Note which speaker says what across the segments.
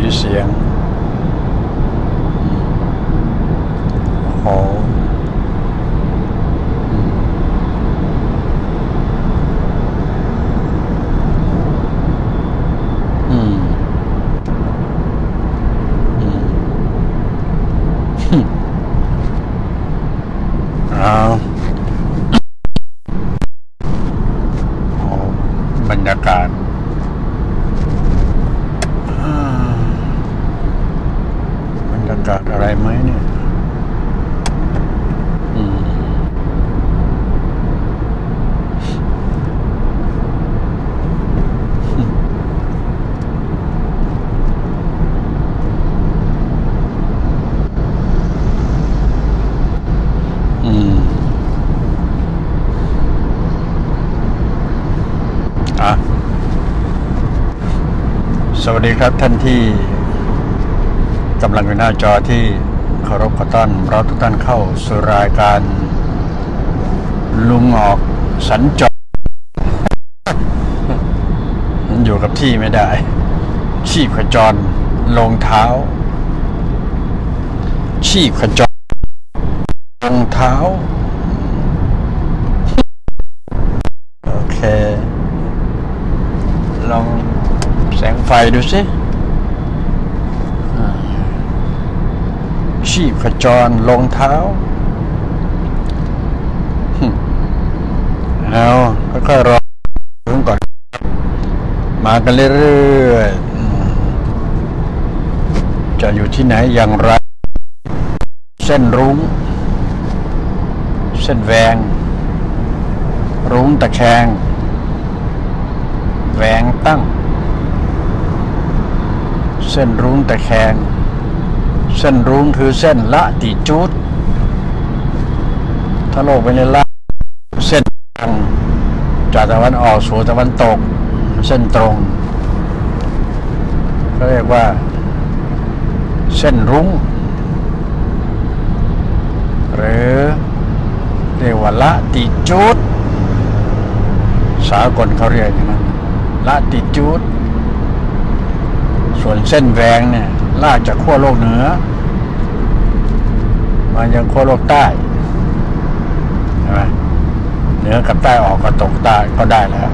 Speaker 1: เสียงโอ้บรรยากาศอะไรไหมเนี่ยสวัสดีครับท่านที่กำลังอยู่หน้าจอที่เคารพขอต้อนรับทุกท่านเข้าสู่รายการลุงออกสัญจรอยู่กับที่ไม่ได้ชีพขจรลงเท้าชีพขจรลงเท้าโอเคลองแสงไฟดูสิชีพขจรลงเท้าเอาค่อยๆรอถึงก่อนมากันเรื่อยๆจะอยู่ที่ไหนอย่างไรเส้นรุ้งเส้นแหวงรุ้งตะแคงแหวงตั้งเส้นรุ้งตะแคงเส้นรุ้งคือเส้นละติจูดถ้าโลกเป็นละเส้นทางจากตะวันออกสู่ตะวันตกเส้นตรงเขาเรียกว่าเส้นรุ้งหรือเรียกว่าละติจูดสากลเขาเรียกอย่างนั้นละติจูดส่วนเส้นแหวงเนี่ยลากจากขั้วโลกเหนือมายังขั้วโลกใต้ใช่ไหมเหนือกับใต้ออกก็ตกใต้ก็ได้แล้ว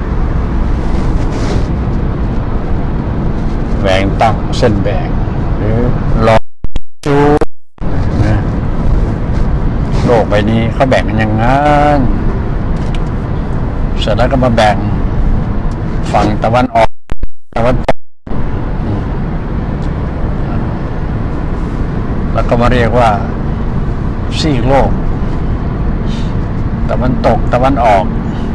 Speaker 1: แหวงตั้งเส้นแหวงหรือลองจูนะโลกใบนี้เขาแบ่งกันอย่างนั้นเสร็จแล้วก็มาแบ่งฝั่งตะวันออกตะวันตกแล้วก็มาเรียกว่าซีกโลกตะวันตกตะวันออก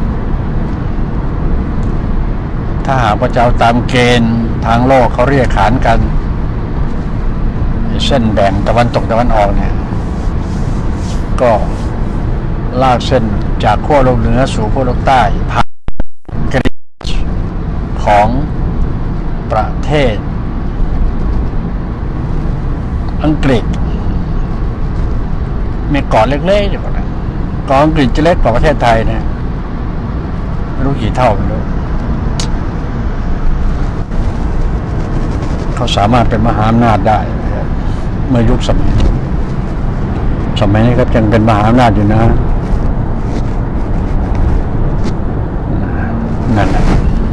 Speaker 1: ถ้าหากว่าจะเอาตามเกณฑ์ทางโลกเขาเรียกขานกันเส้นแบ่งตะวันตกตะวันออกเนี่ยก็ลากเส้นจากขั้วโลกเหนือสู่ขั้วโลกใต้ผ่านกรีซของประเทศอังกฤษมีเกาะเล็กๆอยู่นะเกาะอังกฤษจะเล็กกว่าประเทศไทยนะไม่รู้กี่เท่าไม่รู้เขาสามารถเป็นมหาอำนาจได้เมื่อยุคสมัยนี้ก็ยังเป็นมหาอำนาจอยู่นะนั่นแหละ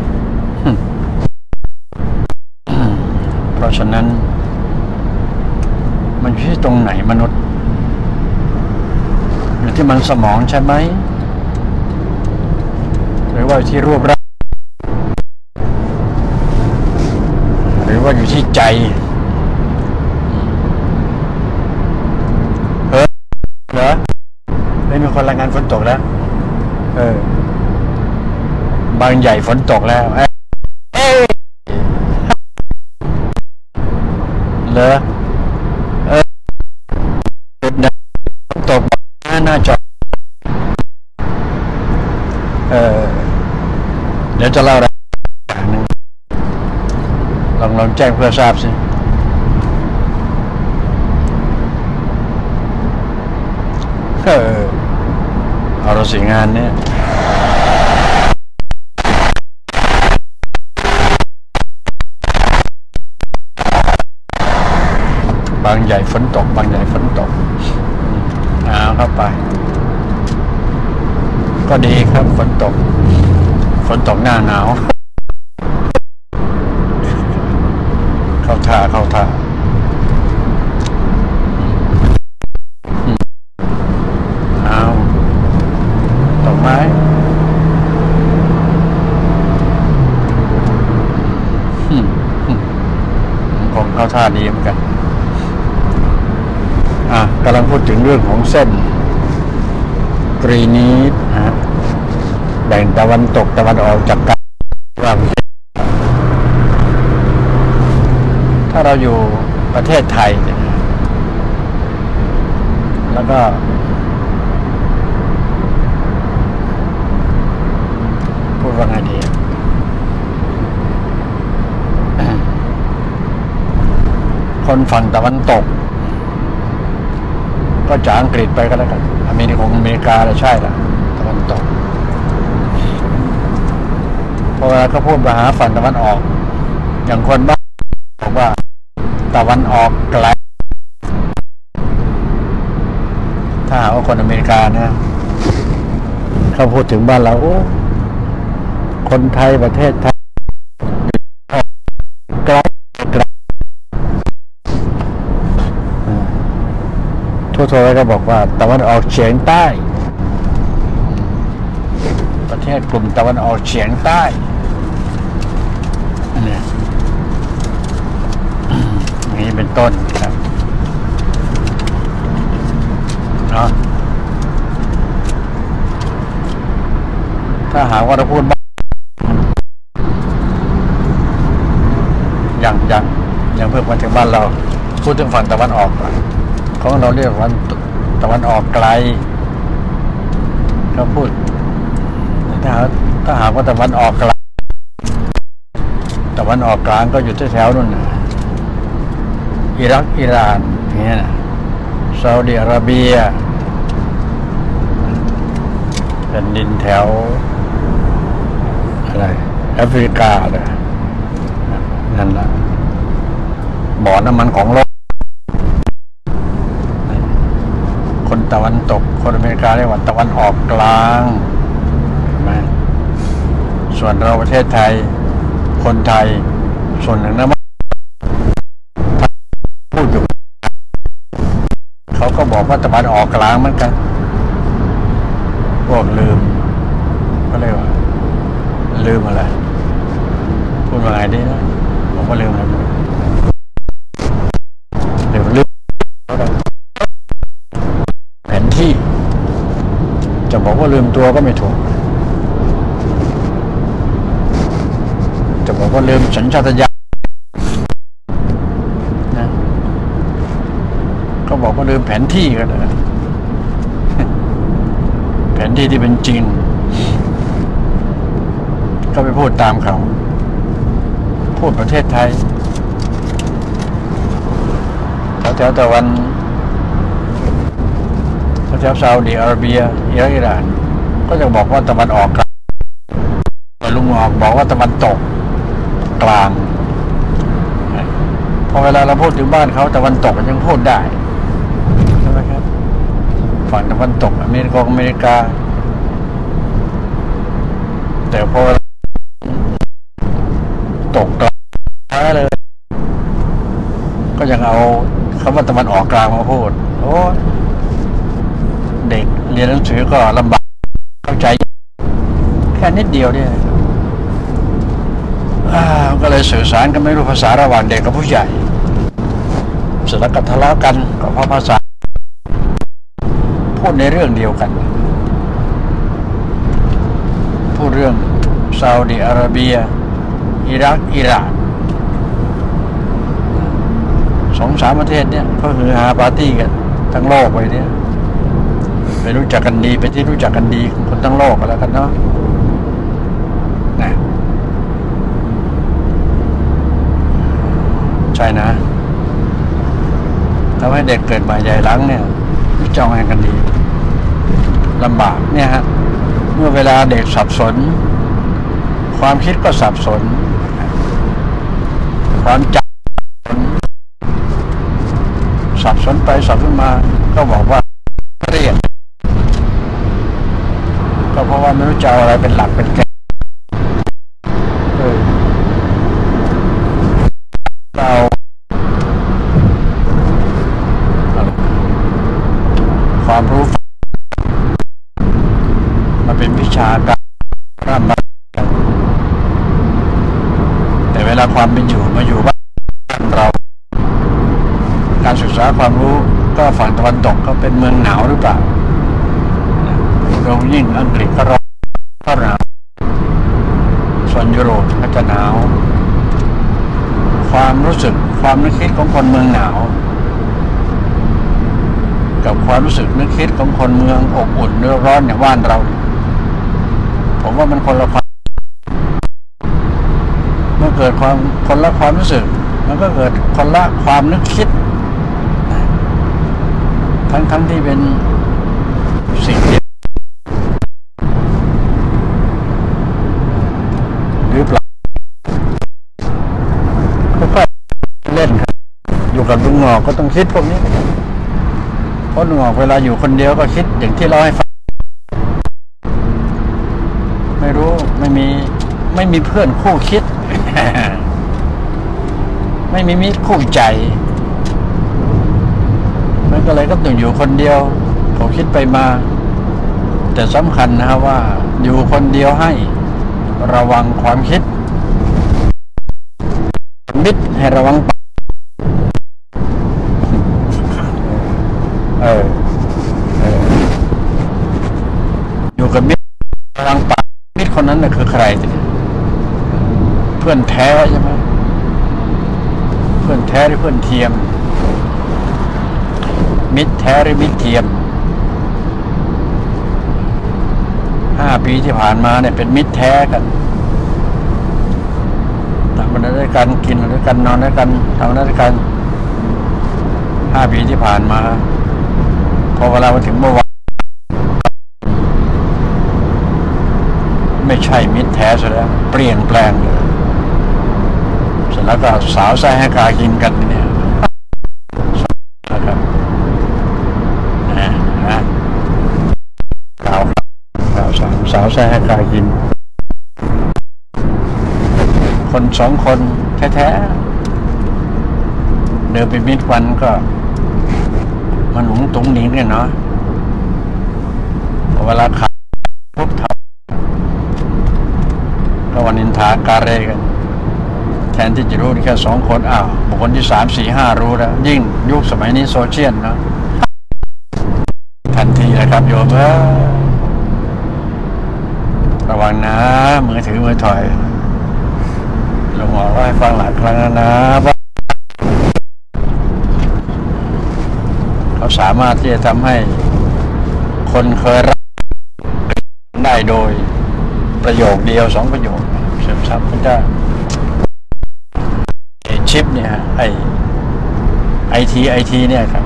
Speaker 1: เพราะฉะนั้นมันอยู่ที่ตรงไหนมนุษย์อยู่ที่มันสมองใช่ไหมหรือว่าที่รูปร่างหรือว่าอยู่ที่ใจเหรอไม่มีคนรายงานฝนตกแล้วบางใหญ่ฝนตกแล้วเหรอตกหน้าจอเดี๋ยวจะเล่าอะไรลองแจ้งเพื่อทราบสิเอาเราสิงานเนี่ยางใหญ่ฝนตกบางใหญ่ฝนตกเข้าไปก็ดีครับฝนตกหน้าหนาวเข้าท่าตกไม้คงเข้าท่าดีเหมือนกันกำลังพูดถึงเรื่องของเส้นกรีนีดแบ่งตะวันตกตะวันออกจากกันว่าถ้าเราอยู่ประเทศไทยแล้วก็พูดว่าไงดีคนฝั่งตะวันตกก็จากอังกฤษไปก็แล้วกันอเมริกาแล้วใช่ละตะวันตกพอเวลาเขาพูดมาหาฝั่งตะวันออกอย่างคนบ้านบอกว่าตะวันออกไกลถ้าหาว่าคนอเมริกานะเขาพูดถึงบ้านเราคนไทยประเทศไทยไกลทั่วๆก็บอกว่าตะวันออกเฉียงใต้ประเทศกลุ่มตะวันออกเฉียงใต้เนี่ยนี่เป็นต้นครับเนาะถ้าหากว่าเราพูดอย่างเพิ่งมาถึงบ้านเราพูดถึงฝั่งตะวันออกของเราเรียกว่าตะวันออกไกลเขาพูดถ้าหากว่าตะวันออกกลางตะวันออกกลางก็อยู่แถวๆนู่นนะอิรักอิหร่านเนี่ยนะซาอุดิอาระเบียแผ่นดินแถวอะไรแอฟริกาเลยนั่นแหละบ่อน้ำมันของโลกคนตะวันตกคนอเมริกาเรียกว่าตะวันออกกลางเห็นไหมส่วนเราประเทศไทยคนไทยส่วนหนึ่งนะพูดอยู่เขาก็บอกว่าตะวันออกกลางเหมือนกันพวกลืมก็เรียกว่าลืมอะไรพูดว่าไงดีนะผมก็ลืมอะไรลืมแผนที่จะบอกว่าลืมตัวก็ไม่ถูกจะบอกว่าลืมสัญชาตญาณนะก็บอกว่าลืมแผนที่ก็ได้แผนที่ที่เป็นจริงก็ไปพูดตามเขาพูดประเทศไทยแถวตะวันแถวซาอุดิอาระเบียอิรักอิหร่านก็จะบอกว่าตะวันออกกลางลุงออกบอกว่าตะวันตกกลางพอเวลาเราพูดถึงบ้านเขาตะวันตกยังพูดได้ใช่ไหมครับฝั่งตะวันตกอเมริกาแต่พอตกกลางเลยก็ยังเอาคำว่าตะวันออกกลางมาพูดโอ้เด็กเรียนหนังสือก็ลำบากเข้าใจแค่นิดเดียวเนี่ยก็เลยสื่อสารกันไม่รู้ภาษาระหว่างเด็กกับผู้ใหญ่เสร็จแล้วก็ทะเลาะกันก็เพราะภาษาพูดในเรื่องเดียวกันพูดเรื่องซาอุดิอาระเบียอิรักอิหร่าน2-3 ประเทศเนี่ยก็คือหาปาร์ตี้กันทั้งโลกไปเนี่ยไปรู้จักกันดีไปที่รู้จักกันดีของคนทั้งโลกก็แล้วกันเนาะนะใช่นะทำให้เด็กเกิดมาใหญ่หลังเนี่ยจ้องให้กันดีลำบากเนี่ยฮะเมื่อเวลาเด็กสับสนความคิดก็สับสนความจำสนไปสอบขึ้นมาก็บอกว่าเรียนก็เพราะว่าไม่รู้จะเอาอะไรเป็นหลักเป็นแกนเราความรู้มันเป็นวิชาการร่ำมาแต่เวลาความเป็นอยู่มาอยู่บ้านเราการศึกษาความรู้ก็ฝั่งตะวันตกก็เป็นเมืองหนาวหรือเปล่าเรายิ่งอังกฤษก็ร้อนก็หนาวส่วนยุโรปก็จะหนาวความรู้สึกความนึกคิดของคนเมืองหนาวกับความรู้สึกนึกคิดของคนเมืองอบอุ่นหรือร้อนอย่างบ้านเราผมว่ามันคนละความเมื่อเกิดความคนละความรู้สึกมันก็เกิดคนละความนึกคิดทั้งที่เป็นสิ่งที่หรือเปล่าก็เล่นครับอยู่กับลุงงอกก็ต้องคิดพวกนี้เพราะลุงงอกเวลาอยู่คนเดียวก็คิดอย่างที่เราให้ฟังไม่รู้ไม่มีเพื่อนคู่คิด ไม่มีมิตรคู่ใจมันก็เลยก็ต้องอยู่คนเดียวเขาคิดไปมาแต่สำคัญนะครับว่าอยู่คนเดียวให้ระวังความคิดมิตรให้ระวังอยู่กับมิตรระวังปากมิตรคนนั้นน่ะคือใครเพื่อนแท้ใช่ไหมเพื่อนแท้หรือเพื่อนเทียมมิตรแท้หรือมิตรเทียม5 ปีที่ผ่านมาเนี่ยเป็นมิตรแท้กันทำอะไรด้วยกันกินอะไรด้วยกันนอนด้วยกันทำอะไรด้วยกัน5 ปีที่ผ่านมาพอเวลามาถึงเมื่อวานไม่ใช่มิตรแท้ซะแล้วเปลี่ยนแปลงเลยเสร็จแล้วก็สาวไส้ให้กากินกันเนี่ยนะครับสาวไส้ให้กากินคน2 คนแท้ๆเดินไปมิตรวันก็มันหนุ่งตุ้งหนิงกันเนาะเวลาขาดปุ๊บทำก็วันนินทาการเรกันแทนที่จะรู้แค่2 คนบุคคลที่3 4 5รู้แล้วยิ่งยุคสมัยนี้โซเชียลเนาะทันทีนะครับโยมระวังนะมือถือมือถอยลงหมอว่าให้ฟังหลายครั้งนะว่าเขาสามารถที่จะทำให้คนเคยรักได้โดยประโยคเดียว2 ประโยคเสริมซับมันจะชิปเนี่ยไอทีเนี่ยครับ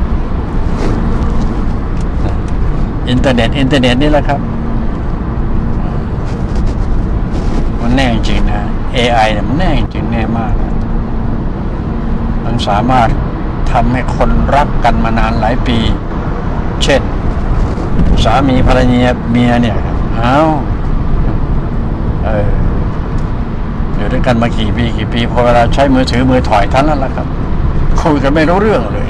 Speaker 1: อินเทอร์เน็ตนี่แหละครับมันแน่จริงนะ AI เนี่ยมันแน่จริงแน่มากมันสามารถทำให้คนรักกันมานานหลายปีเช่นสามีภรรยาเมียเนี่ยอยู่ด้วยกันมากี่ปีพอเวลาใช้มือถือมือถอยท่านนั่นแหละครับคุยกันไม่รู้เรื่องเลย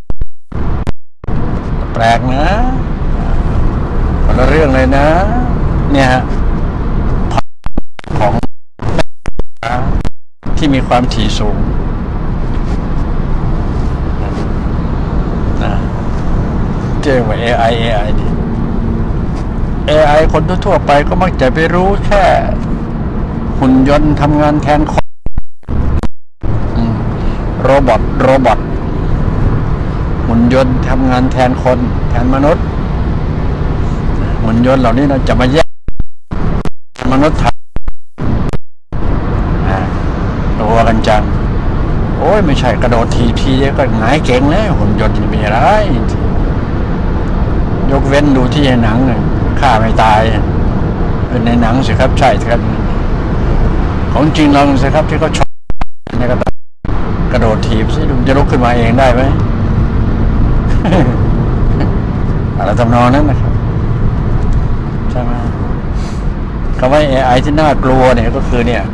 Speaker 1: แปลกนะคนละเรื่องเลยนะเนี่ยของที่มีความถี่สูงนะเรียกว่า AI ดิ AI คนทั่วไปก็มักจะไปรู้แค่หุ่นยนต์ทำงานแทนคนโรบอทหุ่นยนต์ทำงานแทนคนแทนมนุษย์หุ่นยนต์เหล่านี้เราจะมาแยกมนุษย์ทำตัวกันจังโอ้ยไม่ใช่กระโดดทีเดียวก็หงายเก่งแล้วหุ่นยนต์จะมีอะไรยกเว้นดูที่ในหนังฆ่าไม่ตายในหนังสิครับใช่ครับของจริงลองสิครับที่เขาชกกระโดดถีบสิจะลุกขึ้นมาเองได้ไหมอะไรทำนองนั้นนะครับใช่ไหมคำว่า AI ที่น่ากลัวเนี่ยก็คือเนี่ย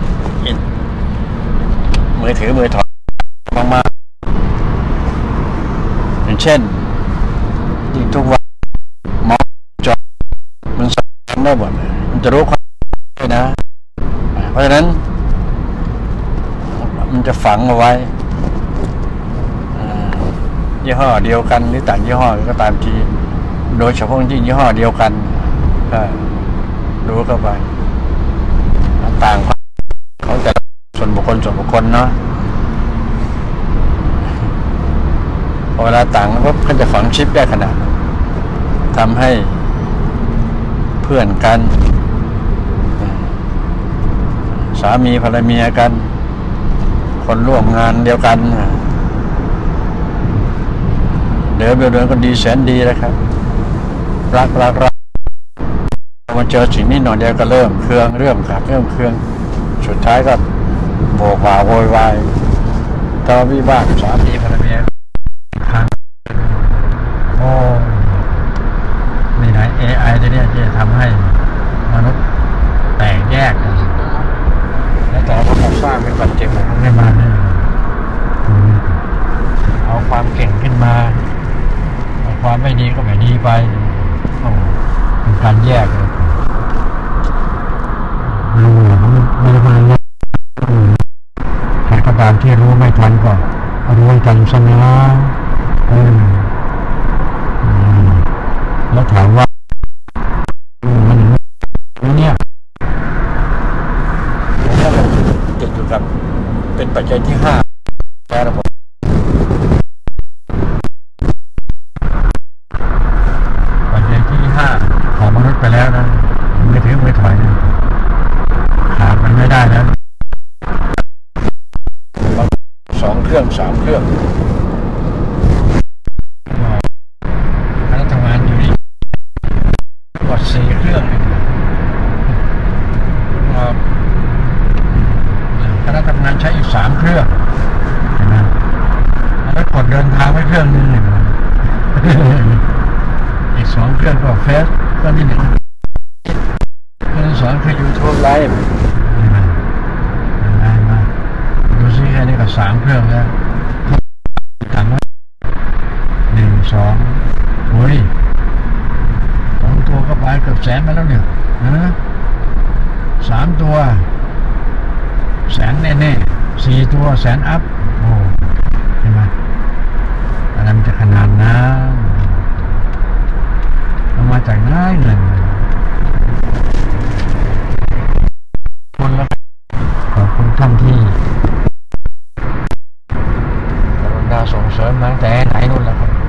Speaker 1: มือถือมือถอดมากๆอย่างเช่นยิ่งทุกวันมองจอมันสั่งได้หมดมันจะรู้ความนะเพราะฉะนั้นมันจะฝังเอาไว้ยี่ห้อเดียวกันหรือต่างยี่ห้อก็ตามทีโดยเฉพาะที่ยี่ห้อเดียวกันรู้เข้าไปต่างของแต่ละส่วนบุคคลเนาะพอเวลาต่างปุ๊บก็จะฝังชิปได้ขนาดทำให้เพื่อนกันสามีภรรยากันคนร่วมงานเดียวกันเดินก็ดีแสนดีแล้วครับรักมาเจอสิ่งนี้หน่อยเดียวก็เริ่มเครื่องสุดท้ายก็โวยวายโวยวายทะเลาะวิวาทสามีภรรยาโอ้นี่ไหน AI จะเนี่ยจะทำให้มนุษย์แตกแยกกันแล้วต่อมาสร้างเป็นปัจเจกไม่มาเนี่ยเอาความเก่งขึ้นมาเอาความไม่ดีก็ไม่ดีไปเป็นการแยกเลยรู้ไม่ได้มาแล้วใครก็ตามที่รู้ไม่ทันก็รู้กันซะนะแล้วถามว่ามันเนี่ยผมว่ามันติดอยู่กับเป็นปัจจัยที่5แล้วระบบปัจจัยที่5ของมนุษย์ไปแล้วนะไม่ถือไม่ถอยนะขาดมันไม่ได้แล้ว2 เครื่อง 3 เครื่องคณะทำงานอยู่นี่กด4 เครื่องคณะทำงานใช้อีก3 เครื่องนะแล้วกดเดินทางไว้เครื่องนึงอีก2 เครื่องก็เฟซก็นี่หนึ่งเครื่องที่2คือ YouTube Live มาดูซิแค่นี้ก็3 เครื่องแล้วต่างว่า1 2โอ้ย2 ตัวก็ไปเกือบแสนมาแล้วเนี่ยนะ3 ตัวแสนแน่ๆ4 ตัวแสนอัพโอ้ใช่ไหมอะไรมันจะขนาดนั้นมันมาจากไหนเงินคนละขอบคุณท่านที่กรุณาส่งเสริมมาแต่ไหนนู่นแล้วครับ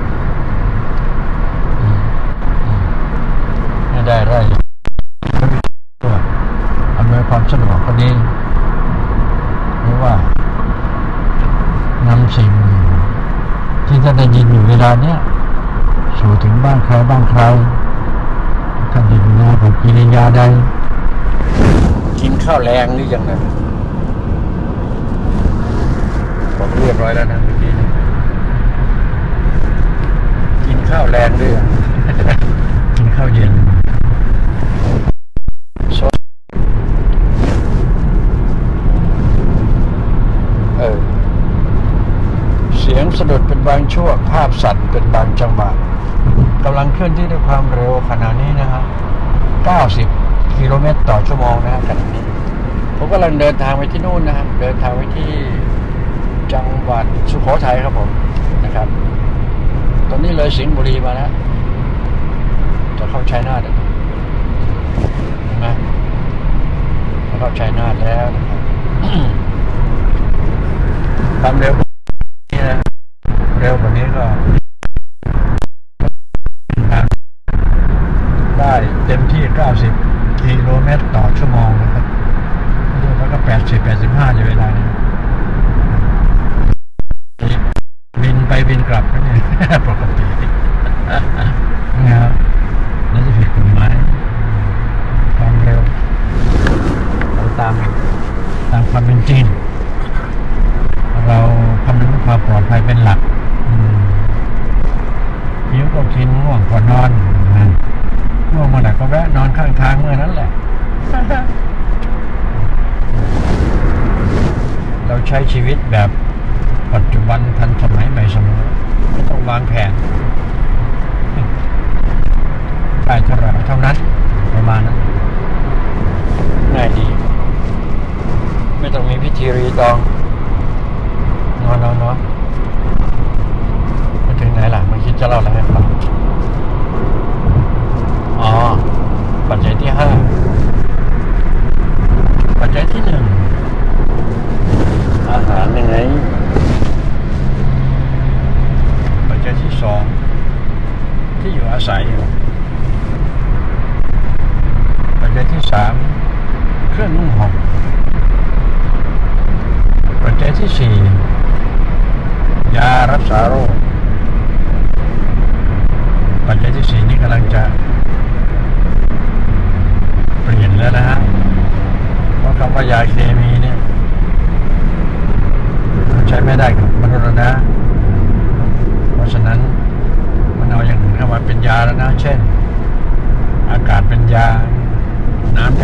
Speaker 1: ไม่ได้ตัวอำนวยความสะดวกก็ดีหรือว่านำสิ่งที่ท่านได้ยินอยู่เวลาเนี้ยสู่ถึงบ้านใครท่านจะอยู่ในแบบกิริยาใดกินข้าวแรงหรือยังนะผมเรียบร้อยแล้วนะเมื่อกี้กินข้าวแรงหรือยังกินข้าวเย็นเสียงสะดุดเป็นบางช่วงภาพสั่นเป็นบางจังหวะกำลังเคลื่อนที่ด้วยความเร็วขณะนี้นะครับ90 กิโลเมตรต่อชั่วโมงนะครับขณะนี้ผมกำลังเดินทางไปที่นู่นนะครับเดินทางไปที่จังหวัดสุโขทัยครับผมนะครับตอนนี้เลยสิงห์บุรีมาแล้วจะเข้าชัยนาทแล้วเห็นไหมจะเข้าชัยนาทแล้วนะครับความเร็วนี่นะเร็วกว่านี้ก็ได้เต็มที่90 กิโลเมตรต่อชั่วโมงนะครับแล้วก็80-85อยู่เวลานี้บินไปบินกลับก็เนี่ยปกตินะครับน่าจะผิดกฎหมายความเร็วเราตามความเป็นจริงเราคำนึงถึงความปลอดภัยเป็นหลักง่วงเมื่อไหร่ก็แวะนอนข้างทางเมื่อนั้นแหละ เราใช้ชีวิตแบบปัจจุบันทันสมัยใหม่เสมอไม่ต้องวางแผนได้เท่าไหร่เท่านั้นประมาณนั้นง่ายดีไม่ต้องมีพิธีรีตองนอนมาถึงไหนล่ะไม่คิดจะเล่าอะไรให้ฟังอ๋อปัจจัยที่5ปัจจัยที่1อาหารยังไงปัจจัยที่2ที่อยู่อาศัยปัจจัยที่3เครื่องนุ่งห่มปัจจัยที่4ยารักษาโรคปัจจัยที่4นี้กำลังจะเปลี่ยนแล้วนะฮะเพราะคำว่ายาเคมีเนี่ยใช้ไม่ได้กับมนุษย์แล้วนะเพราะฉะนั้นมันเอาอย่างอื่นเข้ามาเป็นยาแล้วนะเช่นอากาศเป็นยาน้ำเป็น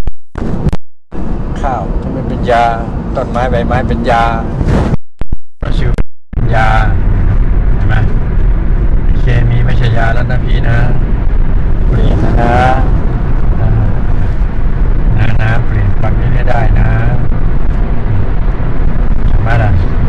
Speaker 1: ข้าวที่มันเป็นยาต้นไม้ใบไม้เป็นยาประสิวเป็นยาเห็นไหมเคมีไม่ใช่ยาแล้วนะพี่นะเปลี่ยนนะน้ำเปลี่ยนความคิดให้ได้นะใช่ไหมล่ะ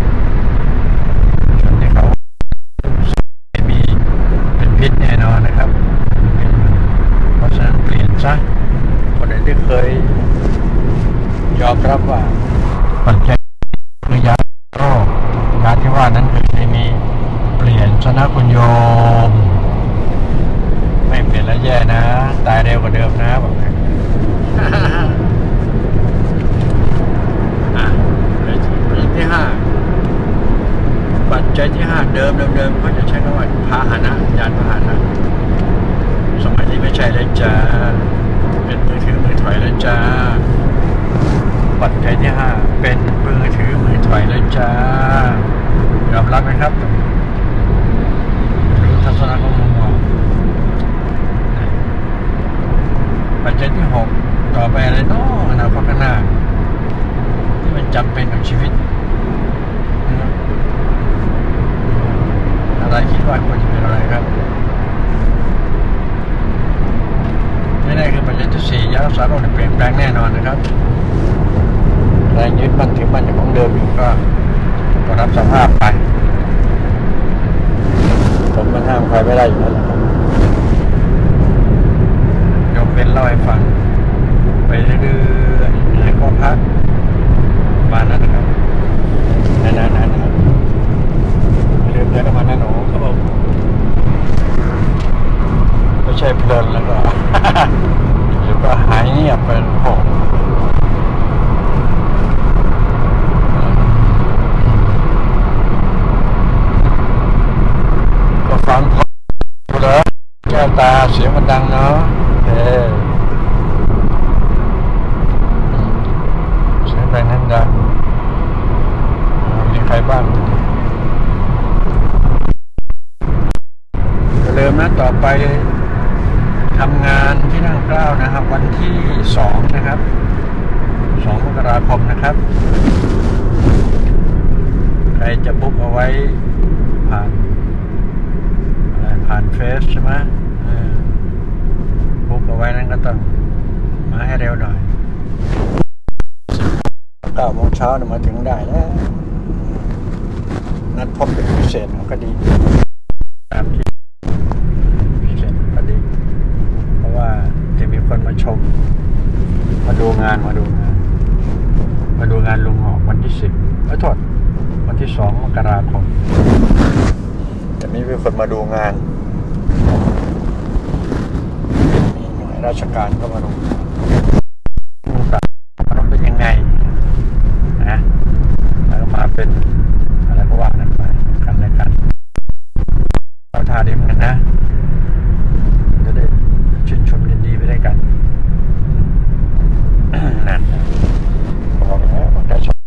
Speaker 1: ส่วนที่เขาเคมีเป็นพิษแน่นอนนะครับเพราะฉะนั้นเปลี่ยนซะคนไหนที่เคยยอมรับว่าปัจจัยคือยาโรคยาที่ว่านั้นคือเคมีเปลี่ยนซะนะคุณโยมไม่เปลี่ยนแล้วแย่นะตายเร็วกว่าเดิมนะบอกเลยปัจจัยที่5เดิมเขาจะใช้คำว่าพาหนะยานพาหนะสมัยนี้ไม่ใช่เลยจ้าเป็นมือถือมือถอยแล้วจ้าปัจจัยที่5เป็นมือถือมือถอยแล้วจ้ายอมรับไหมครับรู้ทัศนะของมุมมองปัจจัยที่6ต่อไปอะไรเนาะอนาคตข้างหน้าที่มันจำเป็นกับชีวิตอะไรคิดว่าควรจะเป็นอะไรครับไม่ได้คือปัจจัยที่4ยารักษาโรคเปลี่ยนแปลงแน่นอนนะครับแรงยึดมั่นถือมั่นอย่างของเดิมอยู่ก็รับสภาพไปผมมันห้ามใครไม่ได้อยู่แล้วยกเป็นเล่าให้ฟังไปเรื่อยๆเหนื่อยก็พักมานั้นนะครับนานๆเรื่อยๆประมาณนั้นโอ้ครับผมไม่ใช่เพลินแล้วก็หรือก็หายเงียบไปโหก็ฟังพอเลยแก้วตาเสียงมันดังเนาะเสียงดังนั้นดังมีใครบ้างเริ่มนะต่อไปทำงานที่นั่งเกล้านะครับวันที่2นะครับ2 มกราคมนะครับใครจะบุ๊กเอาไว้ผ่านเฟซใช่ไหมบุ๊กเอาไว้นั้นก็ต้องมาให้เร็วหน่อย9 โมงเช้ามาถึงได้แล้วนัดพบเป็นพิเศษก็ดีตามที่พิเศษก็ดีเพราะว่าจะมีคนมาชมมาดูงานลุงหอกวันที่10โทษวันที่2 มกราคมจะมีคนมาดูงานมีหน่วยราชการก็มาดูมันเป็นยังไงนะแล้วก็มาเป็นอะไรก็ว่ากันไปกันและกันเราท่าดีเหมือนกันนะจะได้ชื่นชมยินดีไปด้วยกันนั่นบอกแล้วมันได้ชม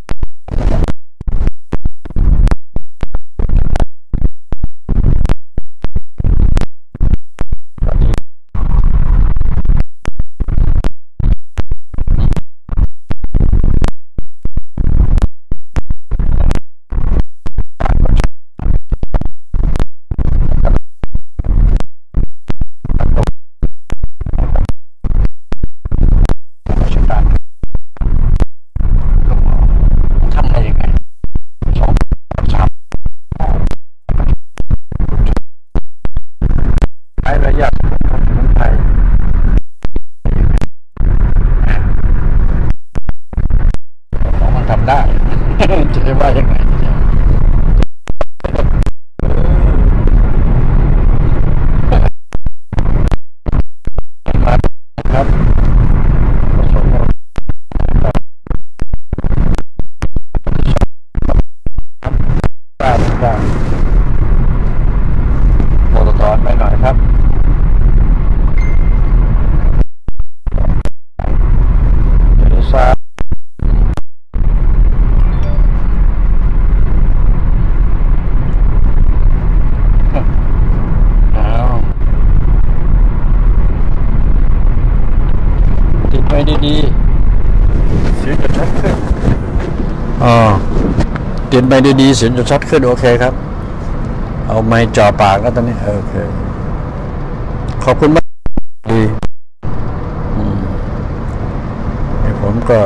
Speaker 1: ดีๆเสียงจะชัดขึ้นอ๋อติดไมค์ดีๆเสียงจะชัดขึ้นโอเคครับเอาไมค์จ่อปากแล้วตอนนี้โอเคขอบคุณมากดีผมก็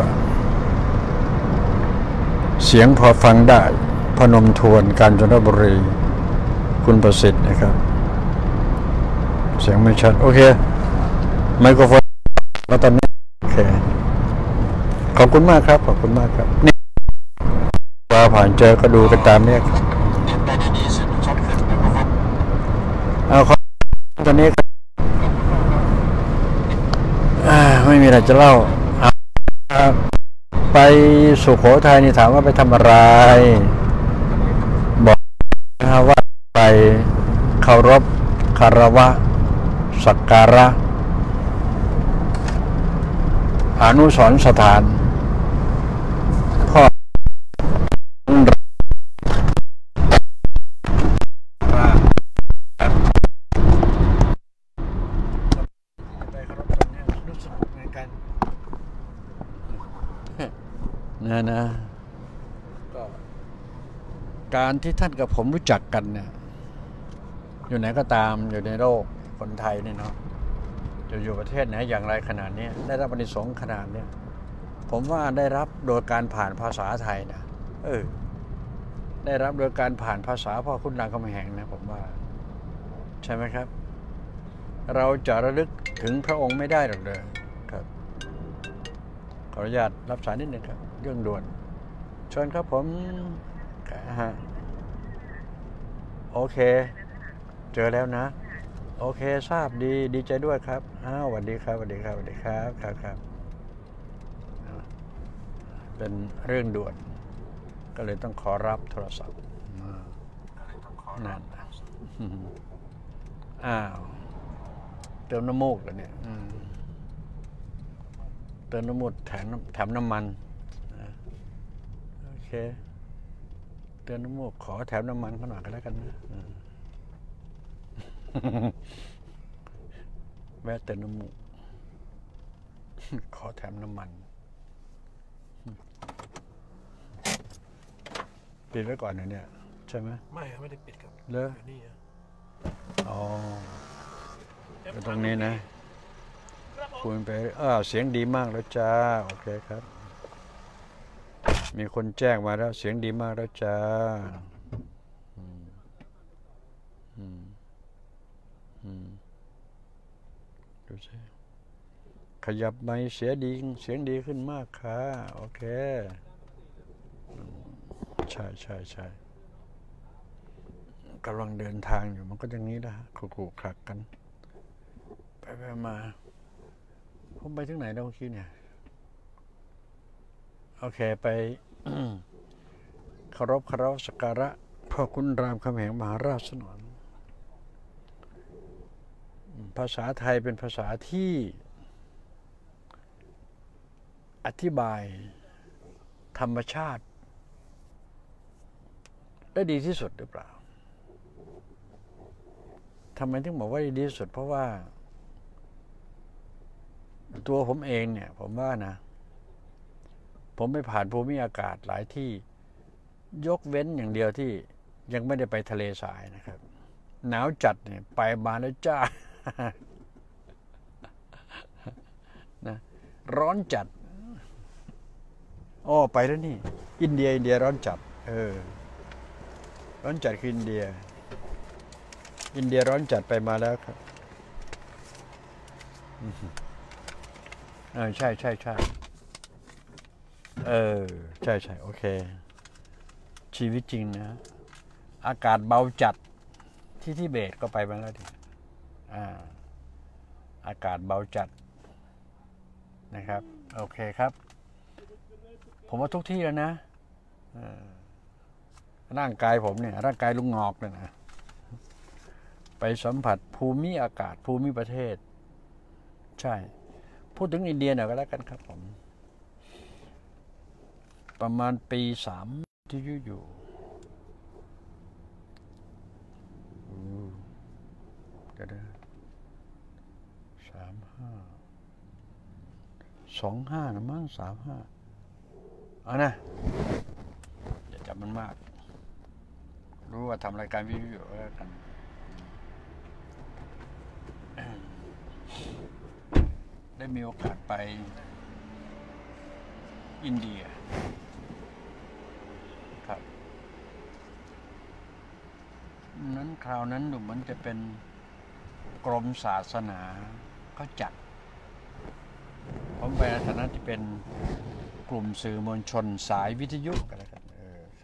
Speaker 1: เสียงพอฟังได้พนมทวนกาญจนบุรีคุณประสิทธิ์นะครับเสียงไม่ชัดโอเคไมโครโฟนแล้วตอนนี้โอเคขอบคุณมากครับขอบคุณมากครับนี่ว่าผ่านเจอก็ดูกันตามนี้ครับเอาขอตอนนี้ไม่มีอะไรจะเล่าไปสุโขทัยนี่ถามว่าไปทำอะไรบอกนะว่าไปเคารพคารวะสักการะอนุสรณ์สถานพ่อนะก็การที่ท่านกับผมรู้จักกันเนี่ยอยู่ไหนก็ตามอยู่ในโลกคนไทยเนี่ยเนาะจะอยู่ประเทศไหนอย่างไรขนาดนี้ได้รับอานิสงส์ขนาดนี้ผมว่าได้รับโดยการผ่านภาษาไทยนะได้รับโดยการผ่านภาษาพ่อคุณรามคำแหงนะผมว่าใช่ไหมครับเราจะระลึกถึงพระองค์ไม่ได้หรอกเลยครับขออนุญาตรับสายนิดนึงครับเรื่องด่วนเชิญครับผมโอเคเจอแล้วนะโอเคทราบดีใจด้วยครับสวัสดีครับสวัสดีครับสวัสดีครับครับเป็นเรื่องด่วนก็เลยต้องขอรับโทรศัพท์นั่นเติมน้ำมูกแล้วเนี่ยเติมน้ำมูกแถมน้ำมันโอเคเติมน้ำมูกขอแถมน้ำมันขนาดกันแล้วกันนะแวะเติมน้ำมูกขอแถมน้ำมันปิดไว้ก่อนนะเนี่ยใช่ไหม
Speaker 2: ไม่ได้ปิดครับ
Speaker 1: เลย
Speaker 2: นี่
Speaker 1: อ๋อตรงนี้นะคุณไปเสียงดีมากแล้วจ้าโอเคครับมีคนแจ้งมาแล้วเสียงดีมากแล้วจ้าดูสิขยับไมค์เสียงดีขึ้นมากค่ะโอเคใช่กำลังเดินทางอยู่มันก็อย่างนี้นะขูกคลักกันไปมาผมไปถึงไหนแล้วเมื่อกี้เนี่ยโอเคไปเคารพสักการะพ่อคุณรามคำแหงมหาราชสนนภาษาไทยเป็นภาษาที่อธิบายธรรมชาติได้ดีที่สุดหรือเปล่าทำไมถึงบอกว่าดีที่สุดเพราะว่าตัวผมเองเนี่ยผมว่านะผมไปผ่านภูมิอากาศหลายที่ยกเว้นอย่างเดียวที่ยังไม่ได้ไปทะเลทรายนะครับหนาวจัดเนี่ยไปมาแล้วจ้านะร้อนจัดไปแล้วนี่อินเดียร้อนจัดร้อนจัดคืออินเดียร้อนจัดไปมาแล้วครับใช่ใช่โอเคชีวิตจริงนะอากาศเบาจัดที่ทิเบตก็ไปมาแล้วดิอากาศเบาจัดนะครับโอเคครับผมว่าทุกที่แล้วนะร่างกายผมเนี่ยร่างกายลุงงอกเนี่ยนะไปสัมผัสภูมิอากาศภูมิประเทศใช่พูดถึงอินเดียหน่อยก็แล้วกันครับผมประมาณปี3ที่อยู่ก็ได้ 25นะมั้ง35เอานะอย่าจับมันมากรู้ว่าทำรายการวิทยุแล้วกันได้มีโอกาสไปอินเดียครับนั้นคราวนั้นดูเหมือนจะเป็นกรมศาสนาเขาจัดผมไปในฐานะที่เป็นกลุ่มสื่อมวลชนสายวิทยุกันแล้วกัน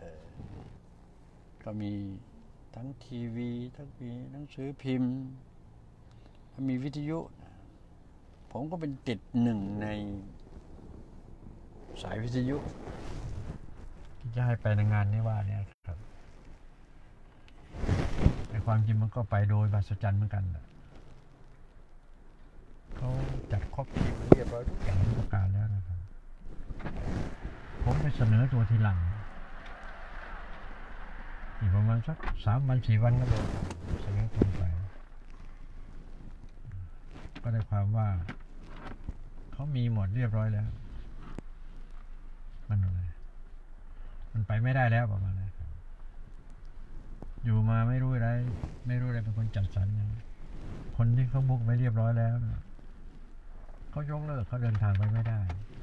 Speaker 1: ก็มีทั้งทีวีทั้งมีหนังสือพิมพ์มีวิทยุผมก็เป็นติดหนึ่งในสายวิทยุที่จะให้ไปในงานนี้ว่าเนี่ยครับแต่ความจริงมันก็ไปโดยบัศจรรย์เหมือนกันเขาจัดครบทีมเรียบร้อยทุกอย่างทุกประการแล้วนะครับผมไปเสนอตัวทีหลังอีกประมาณสัก3 วัน 4 วันก็เลยเสนอตัวไปก็ได้ความว่าเขามีหมดเรียบร้อยแล้วมันอะไรมันไปไม่ได้แล้วประมาณนั้นครับอยู่มาไม่รู้อะไรเป็นคนจัดสรรคนที่เขาบุ๊กไว้เรียบร้อยแล้วเขายกเลิกเขาเดินทางไปไม่ได้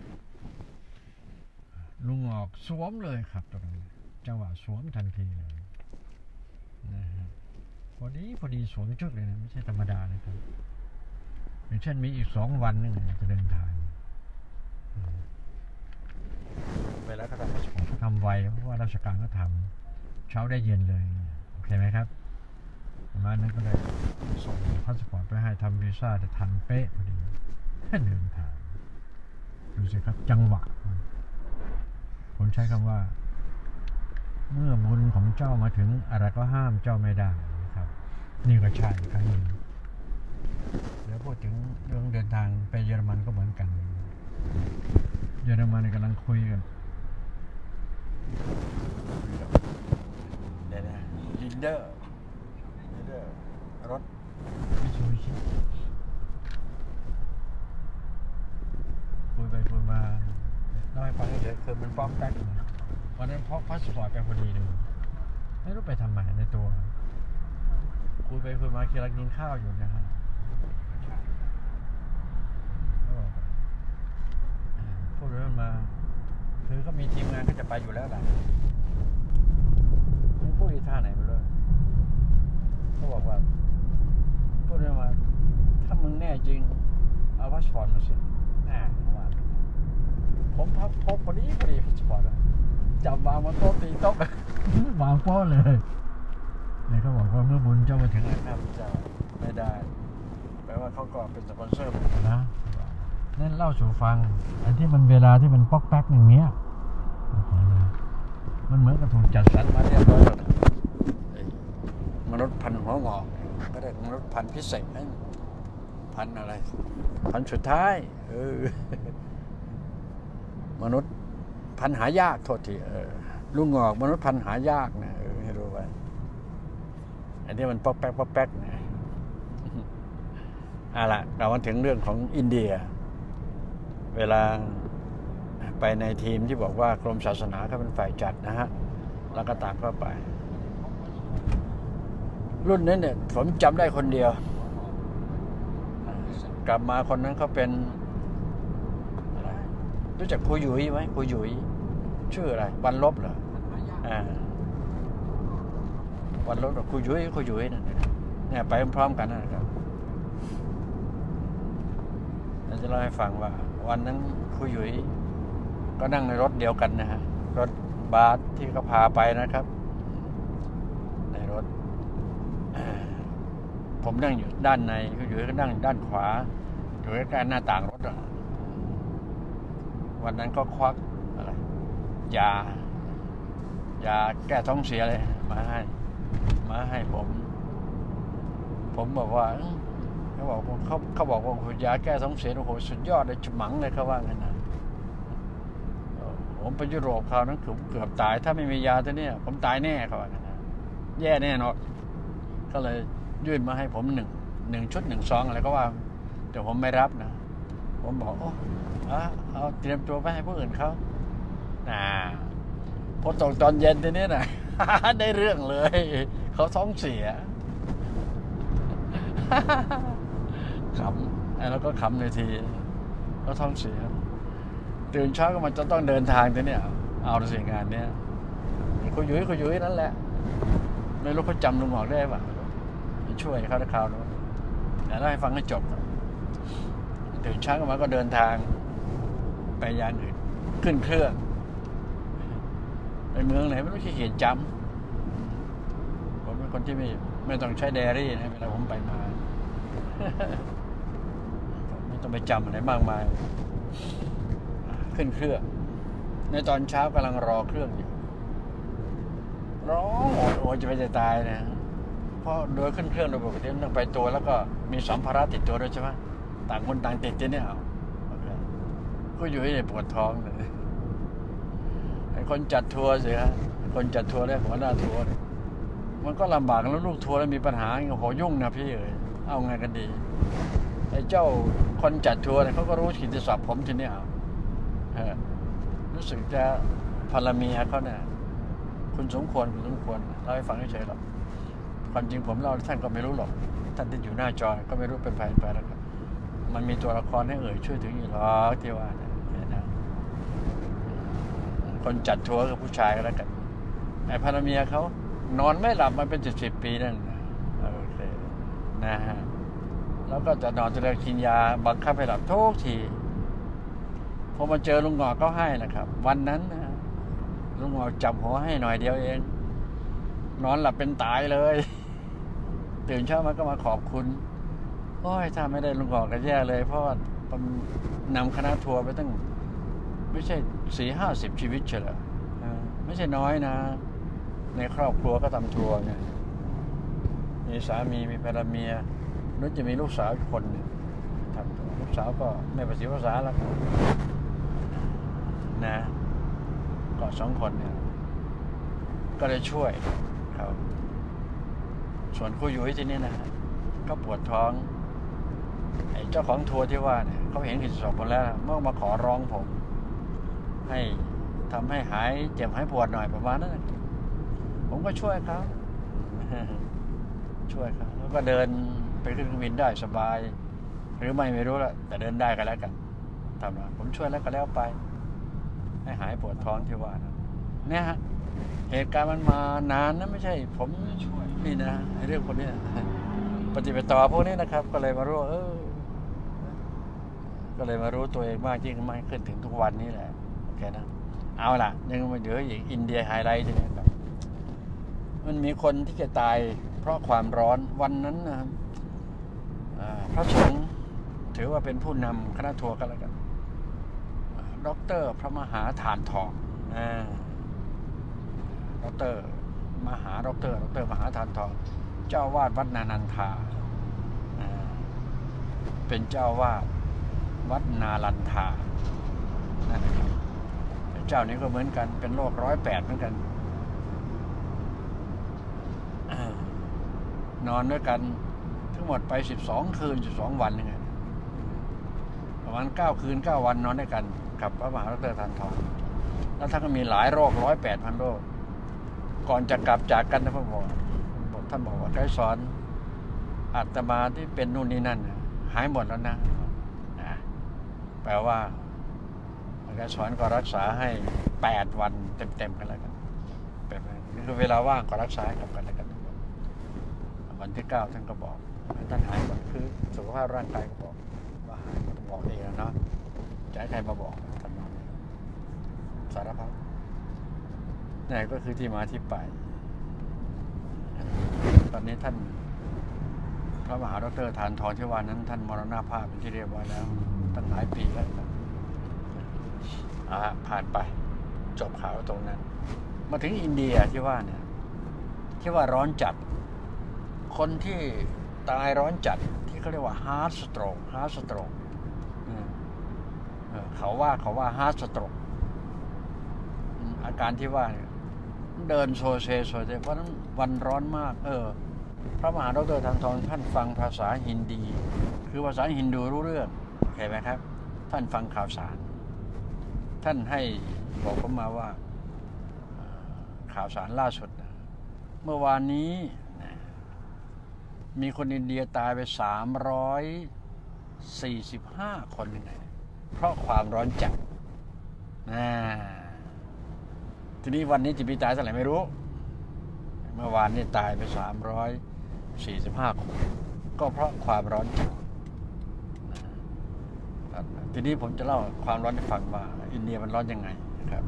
Speaker 1: ลุงออกสวมเลยครับตรงนี้จังหวะสวมทันทีเลยนะฮะพอดีสวมชุดเลยนะไม่ใช่ธรรมดานะครับอย่างเช่นมีอีก2 วันนึงจะเดินทางเวลาเขาทำไวเพราะว่าราชการเขาทำเช้าได้เย็นเลยโอเคไหมครับประมาณนั้นก็เลยส่งพาสปอร์ตไปให้ทำวีซ่าจะทันเป๊ะพอดีเดินทางดูสิครับจังหวะผมใช้คำว่าเมื่อบุญของเจ้ามาถึงอะไรก็ห้ามเจ้าไม่ได้นะครับนี่ก็ใช่ครั้งนึงแล้วพูดถึงเรื่องเดินทางไปเยอรมันก็เหมือนกันเยอรมันกำลังคุยกันลินเดอร์รถมิซูบิชิคุยไปคุยมาเล่าให้ฟังเฉยๆคือมันฟ้องแป๊กวันนั้นเพราะพาสปอร์ตไปพอดีเลยไม่รู้ไปทำไมในตัวคุยไปคุยมาคือเรากินข้าวอยู่นะฮะพูดเรื่องมาคือก็มีทีมงานก็จะไปอยู่แล้วแหละไม่พูดอีท่าไหนไปเลยเขาบอกว่าพูดเรื่องมาถ้ามึงแน่จริงเอาพาสปอร์ตมาสิว่าผมพกพอดีพาสปอร์ตจับวางบนโต๊ะตีโต๊ะวางโป๊ะเลยเนี่ยเขาบอกว่าเมื่อบุญเจ้ามาถึงนะครับเจ้าไม่ได้แปลว่าเขาก็เป็นสปอนเซอร์นะนั่นเล่าสู่ฟังอันที่มันเวลาที่มันป๊อกแป๊กอย่างเงี้ยมันเหมือนกับถูกจัดสรรมาเรียบร้อยแล้วมนุษย์พันหัวงอกก็ได้มนุษย์พันพิเศษพันอะไรพันสุดท้ายมนุษย์พันหายากโทษทีลุงงอกมนุษย์พันหายากนะให้รู้ไว้อันนี้มันป๊อกแป๊กนะล่ะเรามาถึงเรื่องของอินเดียเวลาไปในทีมที่บอกว่ากรมศาสนาเขาเป็นฝ่ายจัดนะฮะแล้วก็ตามเข้าไปรุ่นนั้นเนี่ยผมจำได้คนเดียวกลับมาคนนั้นเขาเป็นอะไรรู้จักครูหยุยไหมครูหยุยชื่ออะไรวันลบเหรอวันลบครูหยุยนั่นเนี่ยไปพร้อมกันนะครับจะเล่าให้ฟังว่าวันนั้นครูหยุยก็นั่งในรถเดียวกันนะฮะรถบัสที่เขาพาไปนะครับในรถผมนั่งอยู่ด้านในครูหยุยก็นั่งด้านขวาอยู่ใกล้ๆหน้าต่างรถวันนั้นก็ควักอะไรยาแก้ท้องเสียเลยมาให้ผมบอกว่าเขาบอกว่าคุณยาแก้ท้องเสียโอ้โหสุดยอดเลยฉมังเลยเขาว่างั้นนะผมไปยุโรปคราวนั้นเกือบตายถ้าไม่มียาตัวนี้ผมตายแน่เขาว่างั้นนะแย่แน่นอนก็เลยยื่นมาให้ผม1 ชุด 1 ซองอะไรก็ว่าแต่ผมไม่รับนะผมบอกโอ้เอาเตรียมตัวไปให้ผู้อื่นเขาพอตกตอนเย็นทีนี้นะ ได้เรื่องเลยเขาท้องเสีย ขำแล้วก็ขำในทีเขาท้องเสียตื่นเช้าก็มันจะต้องเดินทางทีนี้เอาสิงานเนี้ยคุยยุ้ยนั่นแหละไม่รู้เขาจำลุงหงอกได้ป่ะช่วยเขาได้ข่าวนู้นแต่เล่าให้ฟังให้จบตื่นเช้าก็มาก็เดินทางไปยานอื่นขึ้นเครื่องไปเมืองไหนไม่รู้ขี้เกียจจำผมเป็นคนที่ไม่ต้องใช้ไดอารี่นะเวลาผมไปมา ไม่ต้องไปจำอะไรมากมายขึ้นเครื่องในตอนเช้ากำลังรอเครื่องอยู่ร้องโอดจะไปจะตายนะเพราะโดยขึ้นเครื่องโดยปกติต้องไปตัวแล้วก็มีสัมภาระติดตัวด้วยใช่ไหมต่างคนต่างติดเนี่ยก็อยู่ให้ปวดท้องเลยไอ้คนจัดทัวร์สิฮะคนจัดทัวร์แล้วหัวหน้าทัวร์มันก็ลำบากแล้วลูกทัวร์แล้วมีปัญหาโอ้โหยุ่งนะพี่เอาไงกันดีไอ้เจ้าคนจัดทัวร์เนี่ยเขาก็รู้กิตติศัพท์ผมทีนี้รู้สึกจะภรรเมียเขาเนี่ยคุณสมควรเล่าให้ฟังเฉยๆหรอกความจริงผมเล่าท่านก็ไม่รู้หรอกท่านที่อยู่หน้าจอก็ไม่รู้เป็นไปแล้วครับมันมีตัวละครให้ช่วยถึงอยู่หรอกที่ว่านะคนจัดทัวร์กับผู้ชายก็แล้วกันไอ้ภรรเมียเขานอนไม่หลับมาเป็น10 ปีนั่นโอเคนะฮะแล้วก็จะนอนจะเลิกกินยาบังคับให้หลับทุกทีพอมาเจอลุงหงอกเขาให้นะครับวันนั้นนะลุงหงอกจับหัวให้หน่อยเดียวเองนอนหลับเป็นตายเลยตื่นเช้ามาก็มาขอบคุณโอ้ยถ้าไม่ได้ลุงหงอกก็แย่เลยเพราะนำคณะทัวร์ไปตั้งไม่ใช่40-50 ชีวิตเฉยไม่ใช่น้อยนะในครอบครัวก็ทำทัวร์ไงมีสามีมีภรรเมียนึกจะมีลูกสาวอีกคนนึงทำทัวร์ลูกสาวก็ไม่ภาษีภาษาแล้วนะก็2 คนเนี่ยก็เลยช่วยเขาส่วนคุยอยู่ที่นี่นะก็ปวดท้องไอ้เจ้าของทัวร์ที่ว่าเนี่ยเขาเห็นกิจสอบคนแล้วเมื่อมาขอร้องผมให้ทำให้หายเจ็บหายปวดหน่อยประมาณนั้นผมก็ช่วยเขาแล้วก็เดินไปขึ้นเครื่องบินได้สบายหรือไม่รู้ละแต่เดินได้กันแล้วกันทำนะผมช่วยแล้วก็แล้วไปให้หายปวดท้องที่ว่าเนี่ยฮะเหตุการณ์มันมานานนะไม่ใช่ผมช่วยนี่นะเรื่องคนนี้ปฏิบัติต่อพวกนี้นะครับก็เลยมารู้ก็เลยมารู้ตัวเองมากยิ่งมากขึ้นถึงทุกวันนี้แหละโอเคนะเอาล่ะยังมาเดี๋ยวอีกอินเดียไฮไลท์ที่นี่ครับมันมีคนที่จะตายเพราะความร้อนวันนั้นนะครับพระสงฆ์ถือว่าเป็นผู้นำคณะทัวร์กันแล้วกันดร.พระมหาฐานทองดร.มหาฐานทองเจ้าวาดวัดนานันทาเป็นเจ้าวาดวัดนาลันทานั่นนะครับเจ้านี้ก็เหมือนกันเป็นโรค108เหมือนกันนอนด้วยกันทั้งหมดไป12 คืน12 วันยังไงประมาณ9 คืน 9 วันนอนด้วยกันกับพระมหาดร.ฐานทองแล้วท่านก็มีหลายโรค108,000 โรคก่อนจะกลับจากกันนะท่านบอกว่าไกด์สอนอาตมาที่เป็นนู่นนี่นั่นหายหมดแล้วนะแปลว่าไกด์สอนก็รักษาให้8 วันเต็มๆกันแล้วกันนี่คือเวลาว่างก็รักษากับกันแล้วกันวันที่9ท่านก็บอกท่านหายหมดคือสุขภาพร่างกายก็บอกว่าหายก็ต้องบอกเองนะเนาะจะให้ใครมาบอกท่านบอกสารพัดนี่ก็คือที่มาที่ไปตอนนี้ท่านพระมหาดร.ฐานทองที่ว่านั้นท่านมรณภาพเป็นที่เรียบร้อยแล้วตั้งหลายปีแล้วผ่านไปจบข่าวตรงนั้นมาถึงอินเดียที่ว่าเนี่ยที่ว่าร้อนจัดคนที่ตายร้อนจัดที่เขาเรียกว่าฮาร์ทสโตรกเขาว่าฮาร์ทสโตรกอาการที่ว่าเนี่ยเดินโซเซเพราะนั้นวันร้อนมากพระมหาดร.ฐานทองท่านฟังภาษาฮินดีคือภาษาฮินดูรู้เรื่องเห็นไหมครับทท่านฟังข่าวสารท่านให้บอกผมมาว่าข่าวสารล่าสุดเมื่อวานนี้มีคนอินเดียตายไป345 คนยังไงเพราะความร้อนจัดทีนี้วันนี้จะมีตายเท่าไหร่ไม่รู้เมื่อวานนี้ตายไป345 คนก็เพราะความร้อนจัดทีนี้ผมจะเล่าความร้อนให้ฟังว่าอินเดียมันร้อนยังไงนะครับ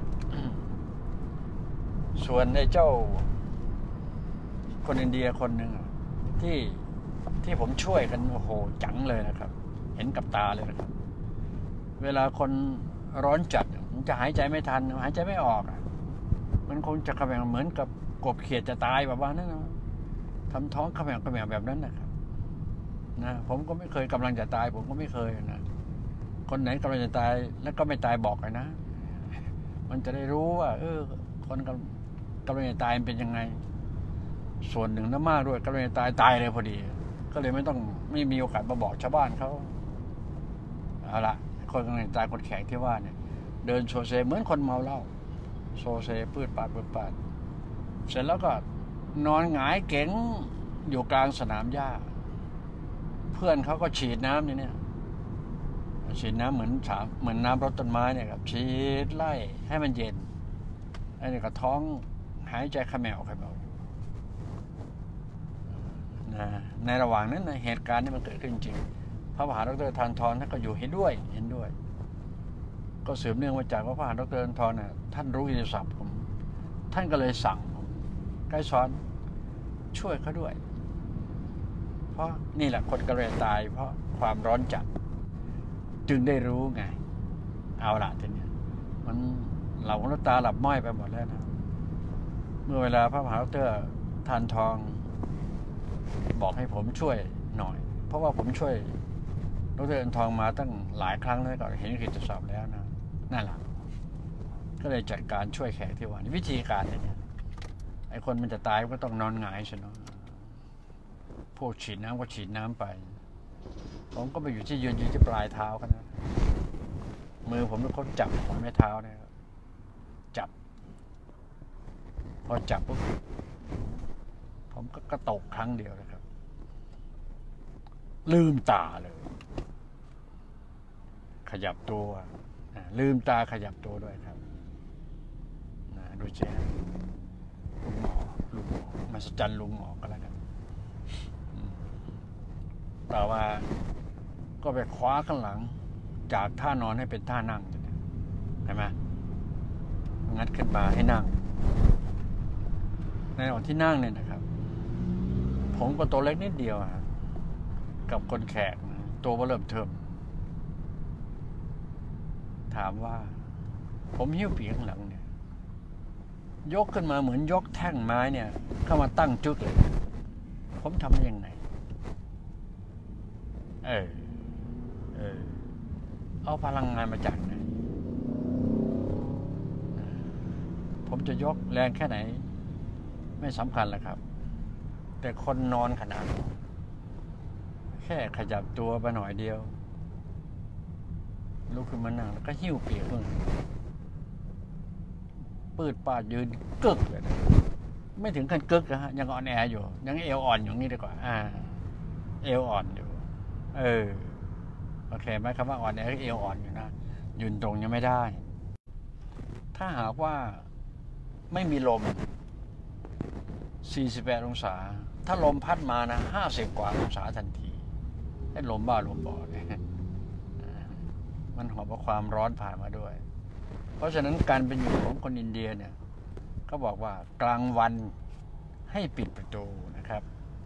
Speaker 1: ส่วนในเจ้าคนอินเดียคนหนึ่งที่ผมช่วยกันโอ้โหจังเลยนะครับเห็นกับตาเลยนะครับเวลาคนร้อนจัดมันจะหายใจไม่ทันหายใจไม่ออกมันคงจะขมเหมือนกับกบเขียดจะตายแบบว่านั้นนะทำท้องขมแบบนั้นนะครับนะผมก็ไม่เคยกำลังจะตายผมก็ไม่เคยนะคนไหนกำลังจะตายแล้วก็ไม่ตายบอกเลยนะมันจะได้รู้ว่าคนกำลังจะตายมันเป็นยังไงส่วนหนึ่งน้ำมากด้วยกำลังจะตายเลยพอดีก็เลยไม่มีโอกาสมาบอกชาวบ้านเขาเอาละคนกำลังจะตายคนแขกที่ว่าเนี่ยเดินโซเซเหมือนคนเมาเหล้าโซเซปืดปาดเสร็จแล้วก็นอนหงายเก๋งอยู่กลางสนามหญ้าเพื่อนเขาก็ฉีดน้ำเนี่ยฉีดน้ำเหมือนน้ำรดต้นไม้เนี่ยครับฉีดไล่ให้มันเย็นไอ้นี่ก็ท้องหายใจขมแมวในระหว่างนั้นเหตุการณ์นี้มันเกิดขึ้นจริงพระมหาดร.ธารทรท่านก็อยู่เห็นด้วยก็สืบเนื่องมาจากว่าพระมหาดร.ธารทรท่านรู้กิตติศัพท์ผมท่านก็เลยสั่งผมไกด์สอนช่วยเขาด้วยเพราะนี่แหละคนกระเรตายเพราะความร้อนจัดจึงได้รู้ไงเอาละทีนี้มันเหล่าตาหลับม้อยไปหมดแล้วนะเมื่อเวลาพระมหาดร.ธารทรบอกให้ผมช่วยหน่อยเพราะว่าผมช่วยดร.ธารทรมาตั้งหลายครั้งแล้วก็เห็นกิตติศัพท์แล้วนะนั่นแหละก็เลยจัดการช่วยแขกที่ว่าวิธีการเนี่ยไอ้คนมันจะตายก็ต้องนอนหงายใช่ไหมพวกฉีดน้ำก็ฉีดน้ำไปผมก็ไปอยู่ที่ยืนที่ปลายเท้ากันนะมือผมเป็นคนจับผมไม่เท้าเนี่ยจับพอจับปุ๊บผมก็กระตกครั้งเดียวนะครับลืมตาเลยขยับตัวลืมตาขยับตัวด้วยครับดูเจ้ลุงหมอมาสจันลุงหมอก็แล้วกันต่อมาก็ไปคว้าข้างหลังจากท่านอนให้เป็นท่านั่งเห็นไหมงัดขึ้นมาให้นั่งในระหว่างที่นั่งเนี่ยนะครับผมก็ตัวเล็กนิดเดียวกับคนแขกตัวเริ่มเทิมถามว่าผมหิ้วปีกข้างหลังเนี่ยยกขึ้นมาเหมือนยกแท่งไม้เนี่ยเข้ามาตั้งจุดเลยผมทำยังไงเอาพลังงานมาจากไหนผมจะยกแรงแค่ไหนไม่สำคัญแล้วครับแต่คนนอนขนาดแค่ขยับตัวไปหน่อยเดียวลุกขึ้นมานั่งแล้วก็หิ้วเปียกขึ้นปืดปาดยืนกึกเลยไม่ถึงขั้นกึกนะฮะยังอ่อนแออยู่ยังเอวอ่อนอยู่นี่ดีกว่าเอวอ่อนอยู่โอเคไหมคำว่าอ่อนแอเอวอ่อนอยู่นะยืนตรงยังไม่ได้ถ้าหากว่าไม่มีลม48 องศาถ้าลมพัดมานะ50 กว่าองศาทันทีให้ลมบ้าลมบอเลยมันหอบเอาความร้อนผ่านมาด้วยเพราะฉะนั้นการเป็นอยู่ของคนอินเดียเนี่ยเขาบอกว่ากลางวันให้ปิดประตูนะครับ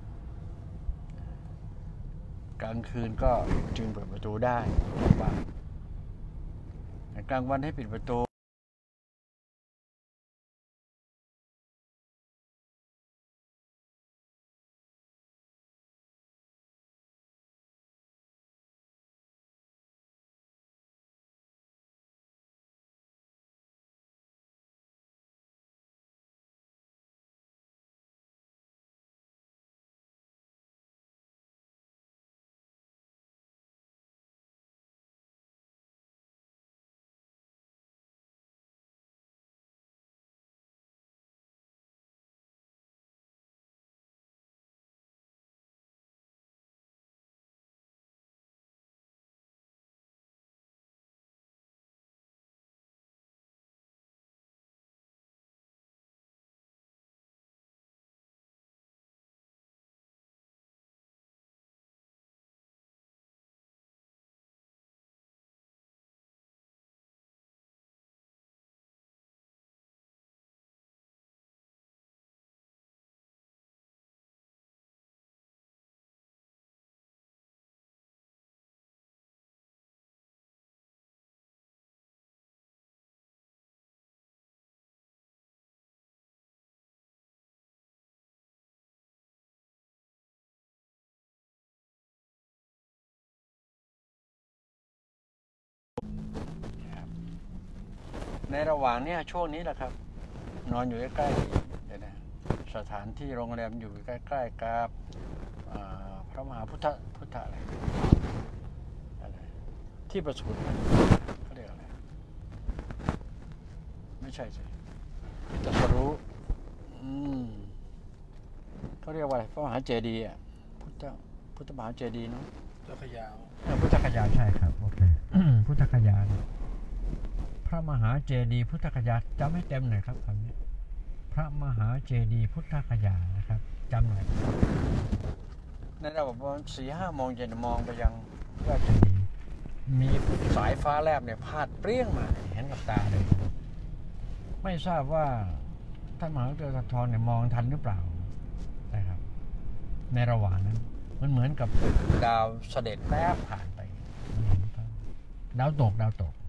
Speaker 1: กลางคืนก็จึงเปิดประตูได้บ้างกลางวันให้ปิดประตูในระหว่างนี้ช่วงนี้แหละครับนอนอยู่ใกล้ๆเดี๋ยวนะสถานที่โรงแรมอยู่ใกล้ๆกับพระมหาพุทธอะไรที่ประสูติเขาเรียกอะไรไม่ใช่สิตรัสรู้เขาเรียกว่าพระมหาเจดีย์พุทธมหาเจดีย์เนาะพุทธคยาพุทธคยาใช่ครับโอเคพุทธคยาพระมหาเจดีย์พุทธคยาจำให้เต็มหน่อยครับคำนี้พระมหาเจดีย์พุทธคยานะครับจำหน่อยในระบบประมาณ4-5 โมงเย็นมองไปยังยอดเจดีย์มีสายฟ้าแลบเนี่ยพาดเปรี้ยงมาเห็นกับตาเลยไม่ทราบว่าท่านมหาวิทยาลัยทองเนี่ยมองทันหรือเปล่านะครับในระหว่างนั้นมันเหมือนกับดาวเสด็จแป๊บผ่านไปดาวตก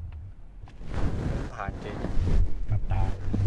Speaker 1: ผ่านจริงกับตา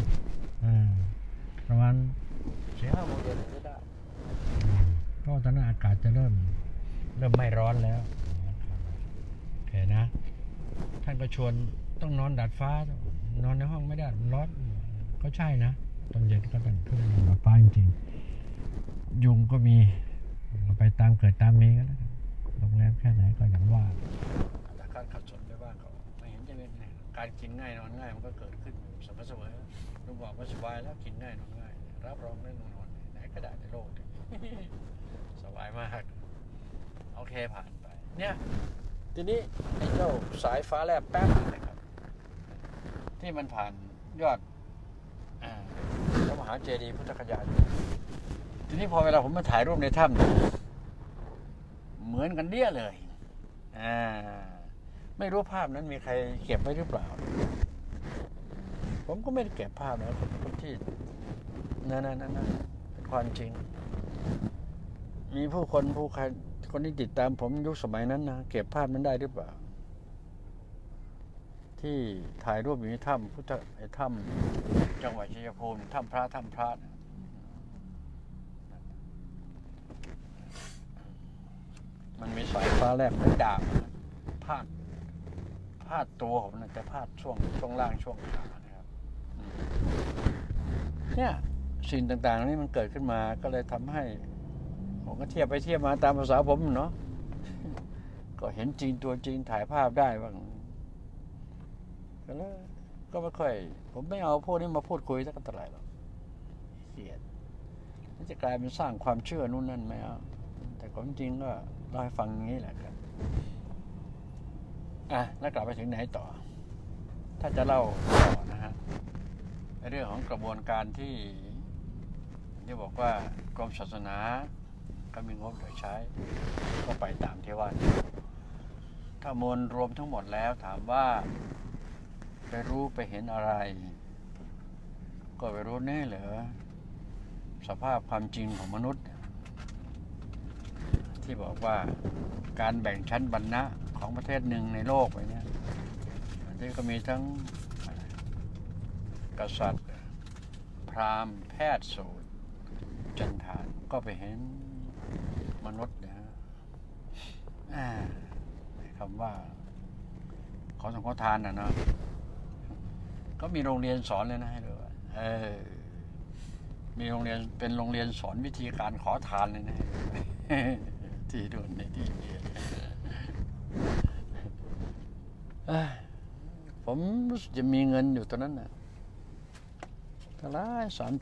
Speaker 1: ประมาณ4-5 โมงเย็นก็ได้ก็ตอนนั้นอากาศจะเริ่มไม่ร้อนแล้วโอเคนะท่านก็ชวนต้องนอนดาดฟ้านอนในห้องไม่ได้ร้อนก็ใช่นะตอนเย็นก็ต้องขึ้นนอนดาดฟ้าจริงๆยุงก็มีไปตามเกิดตามมีก็แล้วโรงแรมแค่ไหนก็อย่างว่าแต่การขัดสนไปบ้างก็ไม่เห็นจะเป็นไงการกินง่ายนอนง่ายมันก็เกิดขึ้นสบายลุงบอกว่าสบายแล้วกินง่ายนอนง่ายรับรองได้นอนไหนก็ได้ในโลกสบายมากโอเคผ่านไปเนี่ยทีนี้ไอ้เจ้าสายฟ้าแลบแป๊บนะครับที่มันผ่านยอดพระมหาเจดีย์พุทธคยาทีนี้พอเวลาผมมาถ่ายรูปในถ้ำเหมือนกันเดี้ยเลยไม่รู้ภาพนั้นมีใครเก็บไว้หรือเปล่าผมก็ไม่ได้เก็บภาพนะคนที่นั่นเป็นความจริงมีผู้ใครคนที่ติดตามผมยุคสมัยนั้นนะเก็บภาพนั้นได้หรือเปล่าที่ถ่ายรูปอยู่ในถ้ำถ้ำจังหวัดชัยภูมิถ้ำพระมันมีสายฟ้าแลบเป็นดาบพาดตัวผมนะแต่พาดช่วงล่างช่วงขานะครับเนี่ยสิ่งต่างๆนี้มันเกิดขึ้นมาก็เลยทำให้ผมก็เทียบไปเทียบมาตามภาษาผมเนาะก็เห็นจริงตัวจริงถ่ายภาพได้บ้างก็ไม่ค่อยผมไม่เอาพวกนี้มาพูดคุยสักเท่าไหร่หรอกเกลียดมันจะกลายเป็นสร้างความเชื่อนู่นนั่นไม่เอาแต่ความจริงก็เล่าให้ฟังอย่างนี้แหละครับแล้วกลับไปถึงไหนต่อถ้าจะเล่าต่อนะฮะเรื่องของกระบวนการที่บอกว่ากรมศาสนาก็มีงบเหลือใช้ก็ไปตามที่ว่าถ้ามวลรวมทั้งหมดแล้วถามว่าไปรู้ไปเห็นอะไรก็ไปรู้แน่เหรอสภาพความจริงของมนุษย์ที่บอกว่าการแบ่งชั้นวรรณะของประเทศหนึ่งในโลกไปเนี่ยที่ก็มีทั้งกษัตริย์พราหมณ์แพทย์สูตรจันทานก็ไปเห็นมนุษย์นะคำว่าขอสงฆ์ขอทานนะเนาะก็มีโรงเรียนสอนเลยนะให้ดูมีโรงเรียนเป็นโรงเรียนสอนวิธีการขอทานเลยนะที่ดูในที่เรียนผมรู้สึกจะมีเงินอยู่ตอนนั้นนะเท่าไหร่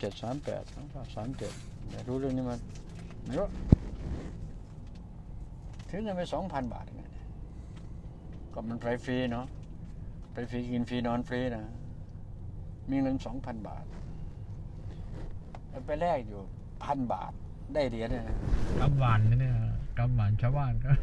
Speaker 1: 37ไม่รู้เรื่องนี้มันไม่รู้ถึงเงินไป2,000 บาทก็มันไปฟรีเนาะไปฟรีกินฟรีนอนฟรีนะมีเงิน 2,000 บาทไปแลกอยู่ 1,000 บาทได้เหรียญเนี่ยกำหวานเนี่ยกำหวานชาวบ้านก็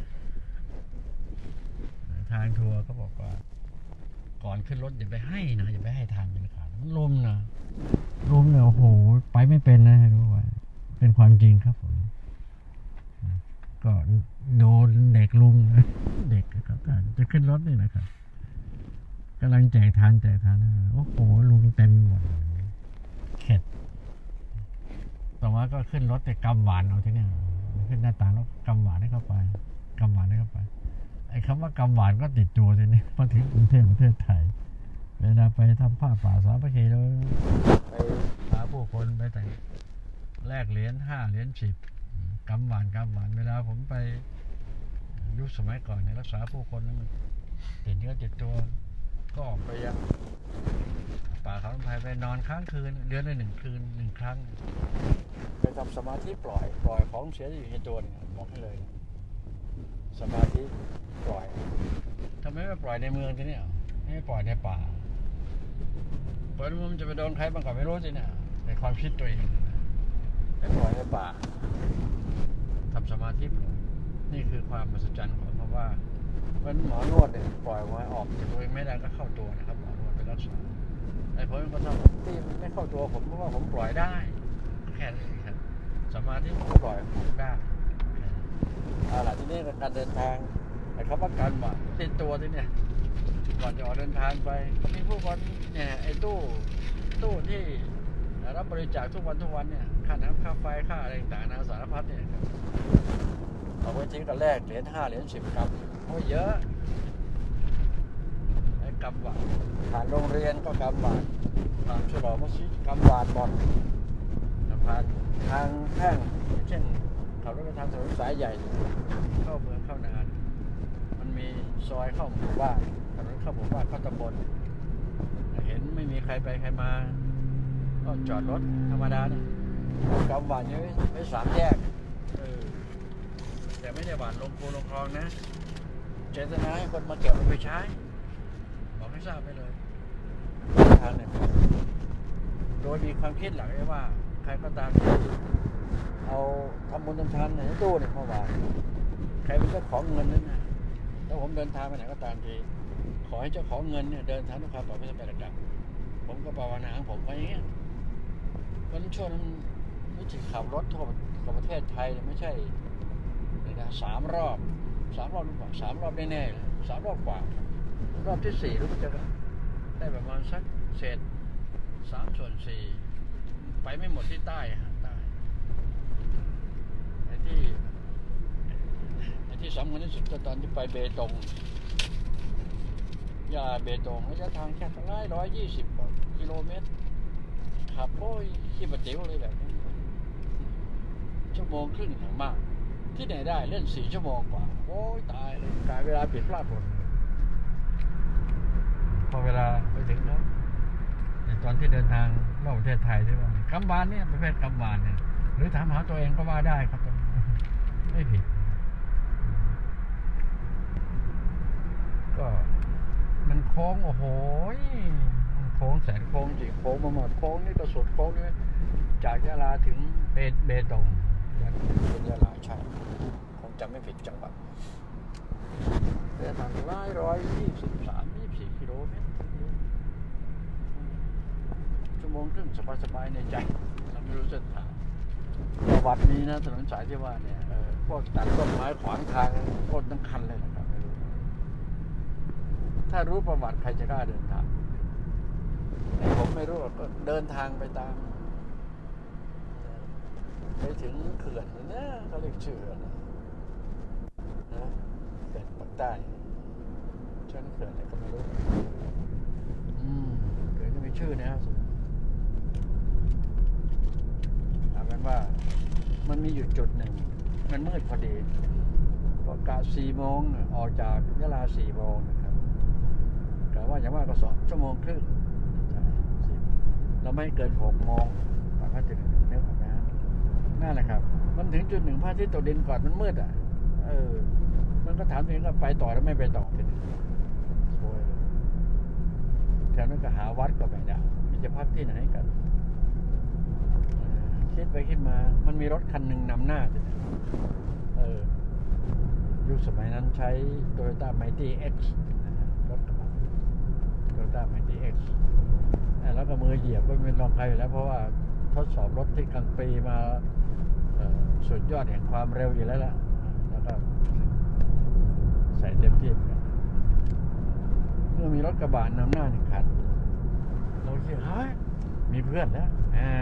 Speaker 1: ทางทัวร์ก็บอกว่าก่อนขึ้นรถอย่าไปให้นะอย่าไปให้ทางเป็นขาดมันลมนะโอ้โหไปไม่เป็นนะรู้ว่าเป็นความจริงครับผมก็โดนเด็กลุมเด็กก็จะขึ้นรถนี่นะครับกำลังแจกทานโอ้โหลุงเต็มหมดเข็ดต่อมาก็ขึ้นรถแต่กำหวานเอาที่นี่ขึ้นหน้าต่างแล้วกำหวานให้เข้าไปไอ้คำว่ากำหวานก็ติดตัวทีนี้พอถึงกรุงเทพประเทศไทยเวลาไปทำผ้าป่าสามัคคีเราไปหาผู้คนไปแต่แลกเหรียญ5 เหรียญ 10กำหวานเวลาผมไปยุคสมัยก่อนเนี่ยรักษาผู้คนนั้นมันติดเนื้อติดตัวก็ออกไปยังป่าเขาลำไพไปนอนค้างคืนเดือนละ1 คืน 1 ครั้งไปทำสมาธิปล่อยของเสียอยู่ในตัวเนี่ยบอกให้เลยสมาธิปล่อยทำไมไม่ปล่อยในเมืองทีนี้ไม่ปล่อยในป่าปล่อยในเมืองจะไปโดนใครบ้างก็ไม่รู้สิเนี่ยในความคิดตัวเองไม่ปล่อยในป่าทำสมาธิปล่อยนี่คือความมหัศจรรย์ของคำว่าวันหมอนวดเนี่ยปล่อยไว้ออกจากตัวเองไม่ได้ก็เข้าตัวนะครับหมอนวดไปรักษาไอ้ผมก็ทำที่มันไม่เข้าตัวผมเพราะว่าผมปล่อยได้แค่นี้ครับสมาธิผมปล่อยผมได้เอาล่ะที่นี่การเดินทางไอ้คำว่าการหวานติดตัวที่เนี่ยก่อนจะออกเดินทางไปก็มีผู้คนเนี่ยไอ้ตู้ที่รับบริจาคทุกวันเนี่ยค่าน้ำค่าไฟค่าอะไรต่างๆสารพัดเนี่ยครับเอาไว้ทิ้งกันแรกเหรียญ5 เหรียญ 10 กรัมโอ้เยอะไอ้กำหวานผ่านโรงเรียนก็กำหวานผ่านฉลองมัสยิดกำหวานหมดผ่านทางแพ่งเช่นขับรถไปทางถนนสายใหญ่เข้าเมืองเข้านานมันมีซอยเข้าหมู่บ้านถนนเข้าหมู่บ้านเข้าตำบลเห็นไม่มีใครไปใครมาก็จอดรถธรรมดาเนี่ยกำหวานอยู่ไว้3 แยกแต่ไม่ได้หวานลงคูลงคลองนะเจตนาให้คนมาเก็บไปใช้บอกให้ทราบไปเลยทางเนี่ยโดยมีความคิดหลักไว้ว่าใครก็ตามเอาทำบุญทำทานในตู้เนี่ยมาหวานใครเป็นเจ้าของเงินนั้นนะถ้าผมเดินทางไปไหนก็ตามทีขอให้เจ้าของเงินเนี่ยเดินทางด้วยความปลอดภัยระดับผมก็ภาวนาของผมไปอย่างเงี้ยวันช่วงนั้นรู้สึกขับรถทั่วประเทศไทยไม่ใช่3 รอบหรือเปล่า3 รอบแน่ๆเลย3 รอบกว่ารอบที่4รู้สึกจะได้ประมาณสักเศษ3/4ไปไม่หมดที่ใต้ไอ้ที่สำคัญที่สุดก็ตอนที่ไปเบตงเบตงระยะทางแค่120 กิโลเมตรขับโอ้ยขี้บะติ๋วเลยแบบนี้1.5 ชั่วโมงอย่างมากที่ไหนได้เล่น4 ชั่วโมงกว่าโอ้ยตายเลยกลายเวลาผิดพลาดหมดพอเวลาไปถึงแล้วในตอนที่เดินทางนอกประเทศไทยใช่ไหมกำบานเนี่ยประเภทกำบานเนี่ยหรือถามหาตัวเองก็ว่าได้ครับไม่ผิดก็มันโค้งโอ้โหโค้งแสนโค้งจริงโค้งมาหมดโค้งนี่ก็สุดโค้งนี่จากยะลาถึงเบตงเป็นยะลาใช่คงจำไม่ผิดจังหวัดระยะทาง123-124 กิโลเมตร1 ชั่วโมงครึ่งสบายๆในใจเราไม่รู้เส้นทางประวัตินี้นะถนนสายที่ว่าเนี่ยพวกตัดต้นไม้ขวางทางต้นทั้งคันเลยนะครับไม่รู้ถ้ารู้ประวัติใครจะกล้าเดินทางแต่ผมไม่รู้ก็เดินทางไปตามไปถึงเขื่อนนะเขาเรียกชื่อนะเขื่อนปากใต้เขื่อนอะไรก็ไม่รู้เขื่อนจะมีชื่อนะเอาเป็นว่ามันมีอยู่จุดหนึ่งมันมืดพอดีก็กะ4 โมงออกจากยะลา4 โมงนะครับกะว่าอย่างว่าก็2 ชั่วโมงครึ่งเราไม่เกิน6 โมงตอนก็ถึงนึกออกไหมนั่นแหละครับมันถึงจุดหนึ่งพระอาทิตย์ตกดินก่อนมันมืดมันก็ถามตัวเองว่าไปต่อแล้วไม่ไปต่อทีนี้โวยเลยแถวนั้นก็หาวัดก็ไม่ได้จะพักที่ไหนกันคิดไปคิดมามันมีรถคันหนึ่งนำหน้ายุคสมัยนั้นใช้ Toyota Mighty X รถกระบะ Toyota Mighty X แล้วก็มือเหยียบก็เป็นรองใครอยู่แล้วเพราะว่าทดสอบรถที่กลางปีมาสุดยอดแห่งความเร็วอยู่แล้วล่ะแล้วก็ใส่เต็มที่เมื่อมีรถกระบะนำหน้า1 คันเราคิดเฮ้ยมีเพื่อนแล้ว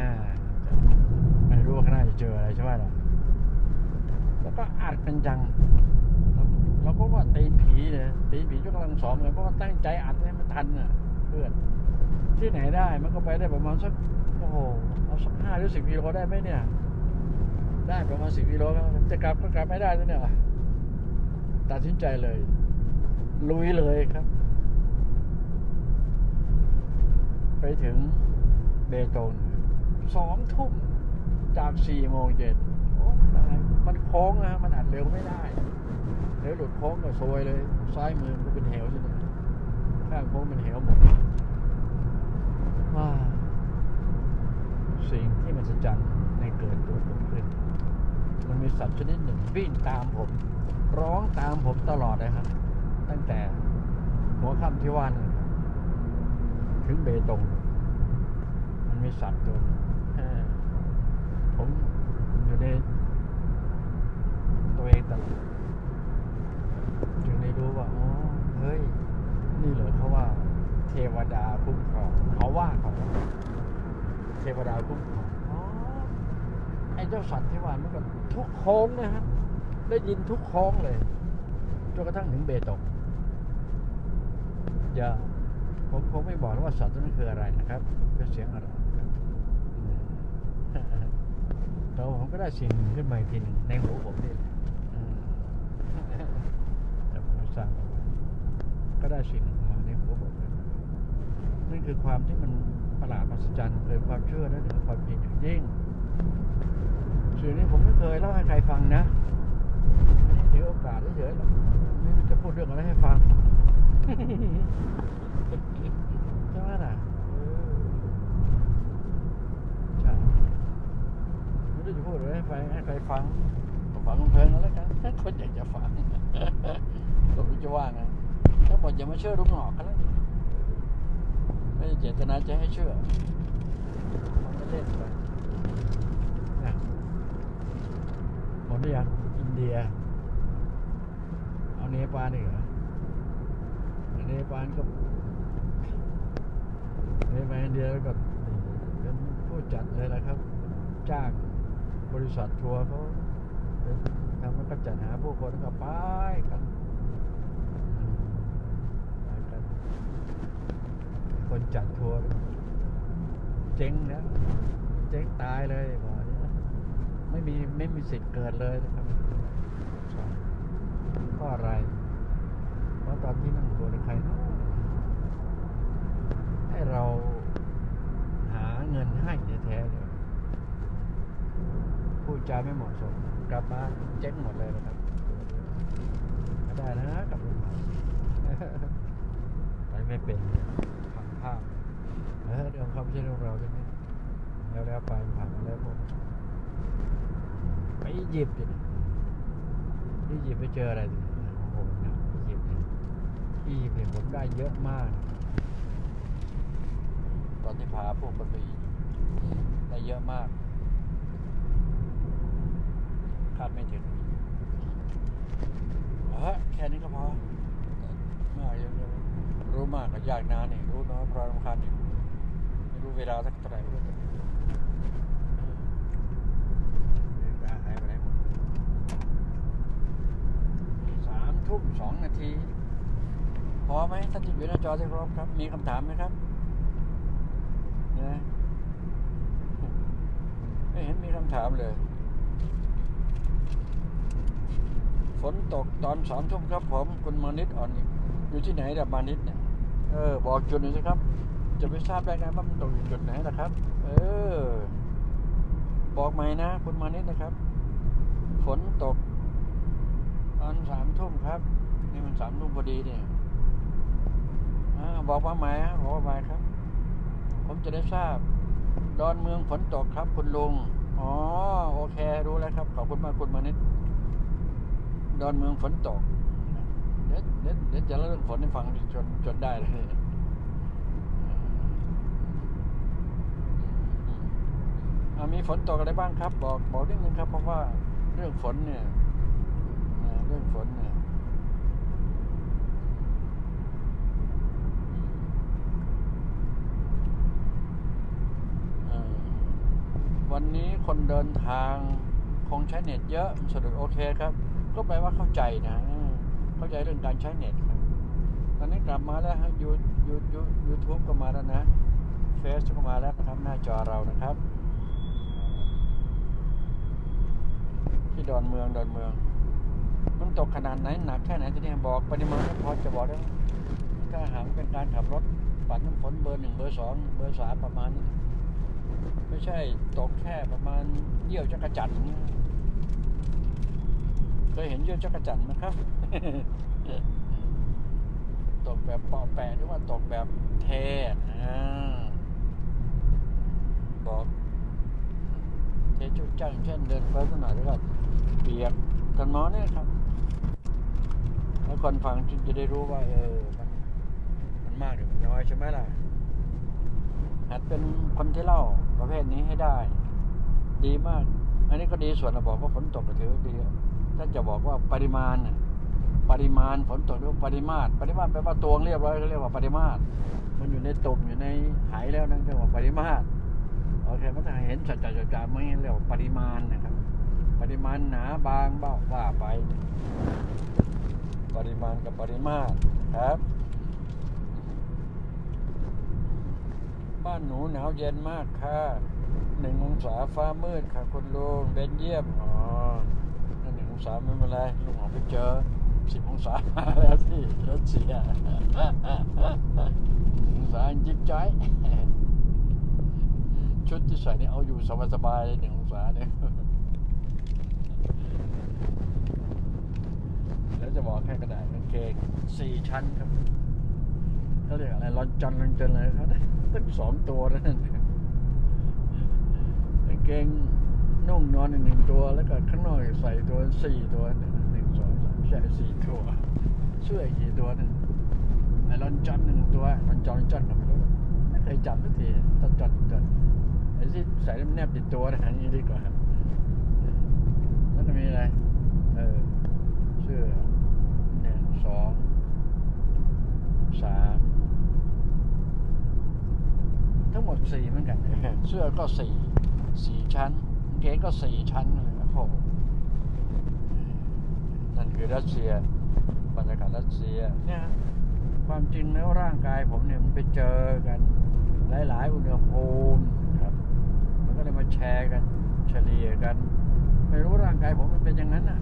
Speaker 1: ไม่รู้ว่าข้างหน้าจะเจออะไรใช่ไหมล่ะแล้วก็อัดกันจังเราก็ว่าตีผีเลยตีผีก็กำลังซ้อมเลยเพราะว่าตั้งใจอัดให้มันทันน่ะเพื่อนที่ไหนได้มันก็ไปได้ประมาณสักโอ้โหเอาสัก5 หรือ 10 กิโลได้ไหมเนี่ยได้ประมาณ10 กิโลจะกลับก็กลับไม่ได้แล้วเนี่ยตัดสินใจเลยลุยเลยครับไปถึงเบตง2 ทุ่มจาก4 โมงเย็นโอ้ตายมันโค้งนะมันอัดเร็วไม่ได้เดี๋ยวหลุดโค้งก็ซวยเลยซ้ายมือก็เป็นเหวใช่ไหมข้างโค้งเป็นเหวหมดสิ่งที่มันสะใจในเกิดตัวขึ้นมันมีสัตว์ชนิดหนึ่งวิ่งตามผมร้องตามผมตลอดเลยครับตั้งแต่หัวค่ำที่ว่านั่นถึงเบตงมันมีสัตว์ตัวผมอยู่ในตัวเองตลอดจึงได้รู้ว่าอ๋อเฮ้ยนี่เหรอเขาว่าเทวดาคุ้มครองเขาว่าของเทวดาคุ้มครองอ๋อไอ้เจ้าสัตว์ที่ว่ามันก็ทุกโค้งนะครับได้ยินทุกโค้งเลยจนกระทั่งถึงเบตงอย่าผมไม่บอกว่าสัตว์ตัวนั้นคืออะไรนะครับเป็นเสียงอะไรแต่ผมก็ได้สิ่งขึ้นมาอีกทีหนึ่งในหูผมนี่แต่ผมไม่ทราบก็ได้สิ่งมาในหูผมนั่นคือความที่มันประหลาดมหัศจรรย์เกิดความเชื่อและเหนือความจริงอย่างยิ่งสิ่งนี้ผมไม่เคยเล่าให้ใครฟังนะอันนี้ถือโอกาสเฉยๆไม่รู้จะพูดเรื่องอะไรให้ฟังใช่ไหมล่ะใช่ไม่รู้จะพูดอะไรให้ใครฟังฟังเพลินแล้วกันถ้าคนอยากจะฟังก็รู้จะว่าไงถ้าบอกอย่ามาเชื่อลูกหงอกกันแล้วไม่ได้เจตนาจะให้เชื่อมันก็เล่นไปนะหมดหรือยังอินเดียเอาเนปาลนี่เหรอเนปาลก็เนปาลอินเดียแล้วก็เป็นผู้จัดเลยนะครับจ้างบริษัททัวร์เขาทำแล้วก็จัดหาผู้คนก็ไปกันคนจัดทัวร์เจ๊งแล้วเจ๊งตายเลยบอกไม่มีสิทธิ์เกิดเลยนะครับเพราะอะไรเพราะตอนที่นั่งตัวในใครให้เราหาเงินให้แท้ๆเลยพูดจาไม่เหมาะสมกลับมาเจ๊งหมดเลยนะครับไม่ได้นะกับลุงไปไม่เป็นฝังภาพเรื่องความเชื่อของเราใช่ไหมแล้วไปผ่านมาแล้วผมไปอียิปต์ไปเจออะไรดิโอ้โหนะอียิปต์เนี่ยผมได้เยอะมากตอนที่พาพวกคนไปได้เยอะมากคาดไม่ถึงแค่นี้ก็พอมากเยอะรู้มากกับยากนานนี่รู้น้อยเพราะรำคาญอีกไม่รู้เวลาสักเท่าไหร่รู้แต่หายไปไหนหมด3 ทุ่ม 2 นาทีพอไหมท่านที่อยู่หน้าจอที่เคารพครับมีคำถามไหมครับนะไม่เห็นมีคำถามเลยฝนตกตอน3 ทุ่มครับผมคุณมานิดอ่อนอยู่ที่ไหนล่ะมานิดเนี่ยบอกจุดหน่อยสิครับจะไปทราบได้ไงว่ามันตกอยู่จุดไหนล่ะครับบอกใหม่นะคุณมานิดนะครับฝนตกตอน3 ทุ่มครับนี่มัน3 ทุ่มพอดีเนี่ยบอกว่าใหม่บอกว่าใหม่ครับผมจะได้ทราบดอนเมืองฝนตกครับคุณลุงอ๋อโอเครู้แล้วครับขอบคุณมากคุณมานิดดอนเมืองฝนตกเดี๋ยวจะเล่าเรื่องฝนให้ฟังจนได้เลยมีฝนตกอะไรบ้างครับบอกนิดนึงครับเพราะว่าเรื่องฝนเนี่ยวันนี้คนเดินทางคงใช้เน็ตเยอะสะดวกโอเคครับก็แปลว่าเข้าใจนะเข้าใจเรื่องการใช้เน็ตครับตอนนี้กลับมาแล้วฮะYouTube ก็มาแล้วนะเฟซก็มาแล้วนะครับหน้าจอเรานะครับที่ดอนเมืองมันตกขนาดไหนหนักแค่ไหนที่นี่บอกปริมาณพอจะบอกได้ถ้าหากเป็นการขับรถปัดน้ำฝนเบอร์ 1เบอร์ 2เบอร์ 3ประมาณนี้ไม่ใช่ตกแค่ประมาณเยี่ยวจักรจั่นเคยเห็นเยี่ยวจักรจั่นไหมครับ ตกแบบเปาะแปะหรือว่าตกแบบเทบอกเทจุ๊จ้างเช่นเดินไปสักหน่อยหรือว่าเปียกกันม้อเนี่ยครับแล้วคนฟังจะได้รู้ว่ามันมากหรือน้อยใช่ไหมล่ะหัดเป็นคนที่เล่าประเภทนี้ให้ได้ดีมากอันนี้ก็ดีส่วนเราบอกว่าฝนตกก็ถือดีถ้าจะบอกว่าปริมาณฝนตกหรือปริมาตรแปลว่าตวงเรียบร้อยเขาเรียกว่าปริมาตรมันอยู่ในตุ่มอยู่ในหายแล้วนั่นเรียกว่าปริมาตรโอเคมันถ้าเห็นจัดไม่เรียกว่าปริมาณนะครับปริมาณหนาบางเบาว่าไปปริมาณกับปริมาตรครับบ้านหนูหนาวเย็นมากค่ะ1 องศาฟ้ามืดค่ะคุณลุงเบนเยี่ยมนั่น1 องศาไม่เป็นไรลุงออกไปเจอ10 องศาแล้วที่รถเสีย1 องศาจิ๊บจ้อยชุดที่ใส่นี่เอาอยู่สบายๆ1 องศาเนี่ยแล้วจะบอกแค่กระดาษกางเกง4 ชั้นครับเขาเรียกอะไรลอนจอนอะไรเขาตั้ง2 ตัวนั่นกางเกงนุ่งนอน1 ตัวแล้วก็ข้างนอกใส่ตัว4 ตัว1 2 3ใช่4 ตัวเสื้อกี่ตัวนึงไอ้ลอนจอน1 ตัวลอนจอนก็ไม่รู้ไม่เคยจำสักทีจอนไอ้ที่ใส่แนบติดตัวนะอย่างนี้ดีกว่าแล้วจะมีอะไรเสื้อ1 2 3ทั้งหมด4เหมือนกันเสื้อก็4 ชั้นกางเกงก็4 ชั้นเลยโอ้โหนั่นคือรัสเซียบรรยากาศรัสเซียเนี่ยความจริงแล้วร่างกายผมเนี่ยมันไปเจอกันหลายอุณหภูมิครับมันก็เลยมาแชร์กันเฉลี่ยกันไม่รู้ร่างกายผมมันเป็นอย่างนั้นอ่ะ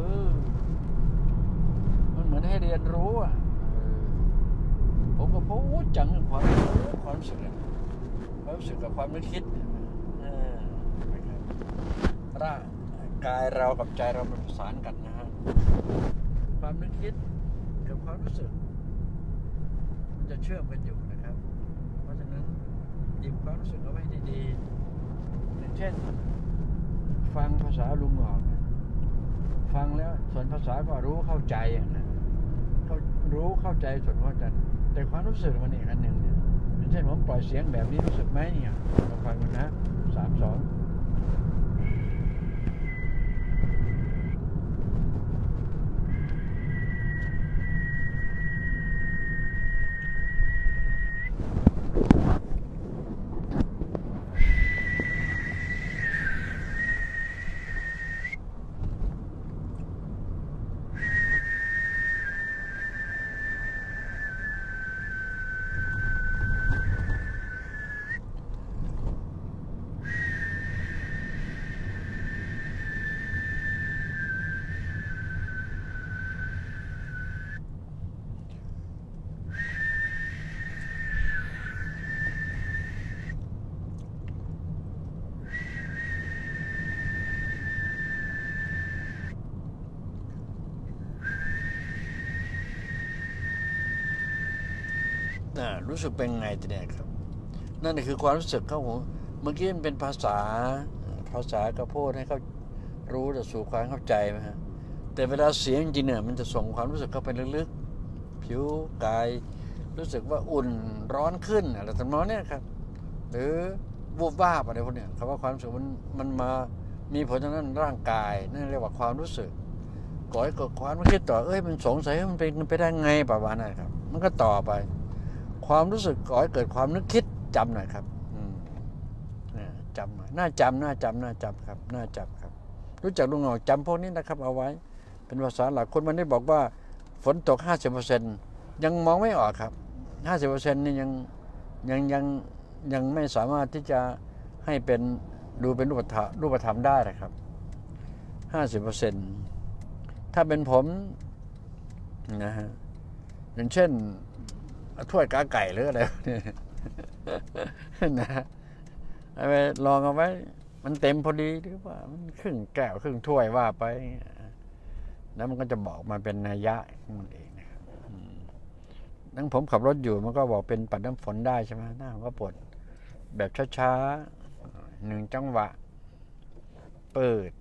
Speaker 1: มันเหมือนให้เรียนรู้อ่ะผมก็พูดจังความรู้สึกกับความนึกคิดร่างกายเรากับใจเรามันประสานกันนะฮะความนึกคิดกับความรู้สึกมันจะเชื่อมกันอยู่นะครับเพราะฉะนั้นหยิบความรู้สึกเอาไว้ดีๆอย่างเช่นฟังภาษาลุงออกฟังแล้วส่วนภาษาก็รู้เข้าใจนะรู้เข้าใจส่วนเข้าใจแต่ความรู้สึกมันอีกอันหนึ่งเนี่ยอย่างเช่นผมปล่อยเสียงแบบนี้รู้สึกไหมเนี่ยลองฟังดูนะ3 2รู้สึกเป็นไงทีเนี้ยครับนั่นคือความรู้สึกเขาเมื่อกี้มันเป็นภาษาก็พูดให้เขารู้แต่สู่ความเข้าใจไหมฮะแต่เวลาเสียงจริงเนี่ยมันจะส่งความรู้สึกเข้าไปลึกๆผิวกายรู้สึกว่าอุ่นร้อนขึ้นอะไรต่างๆเนี่ยครับหรือวูบวาบอะไรพวกเนี้ยคำว่าความรู้สึกมันมามีผลทางด้านร่างกายนั่นเรียกว่าความรู้สึกก่อให้เกิดความคิดต่อมันสงสัยมันเป็นไปได้ไงประมาณนั้นครับมันก็ต่อไปความรู้สึกก่อให้เกิดความนึกคิดจำหน่อยครับจำหน่อยน่าจำครับน่าจำครับรู้จักลุงหงอกจำพวกนี้นะครับเอาไว้เป็นภาษาหลักคนมันได้บอกว่าฝนตก 50% ยังมองไม่ออกครับ 50% นี่ยังไม่สามารถที่จะให้เป็นดูเป็นรูปธรรมได้นะครับ 50%ถ้าเป็นผมนะฮะอย่างเช่นถ้วยกาไก่หรืออะไรเนี่ยนะเอาไปลองเอาไว้มันเต็มพอดีหรือว่ามันครึ่งแก้วครึ่งถ้วยว่าไปแล้วมันก็จะบอกมาเป็นนัยยะมันเองนะครับนั่งผมขับรถอยู่มันก็บอกเป็นปัดน้ำฝนได้ใช่ไหมหน้าผมก็ปวดแบบช้าๆ1 จังหวะเปิด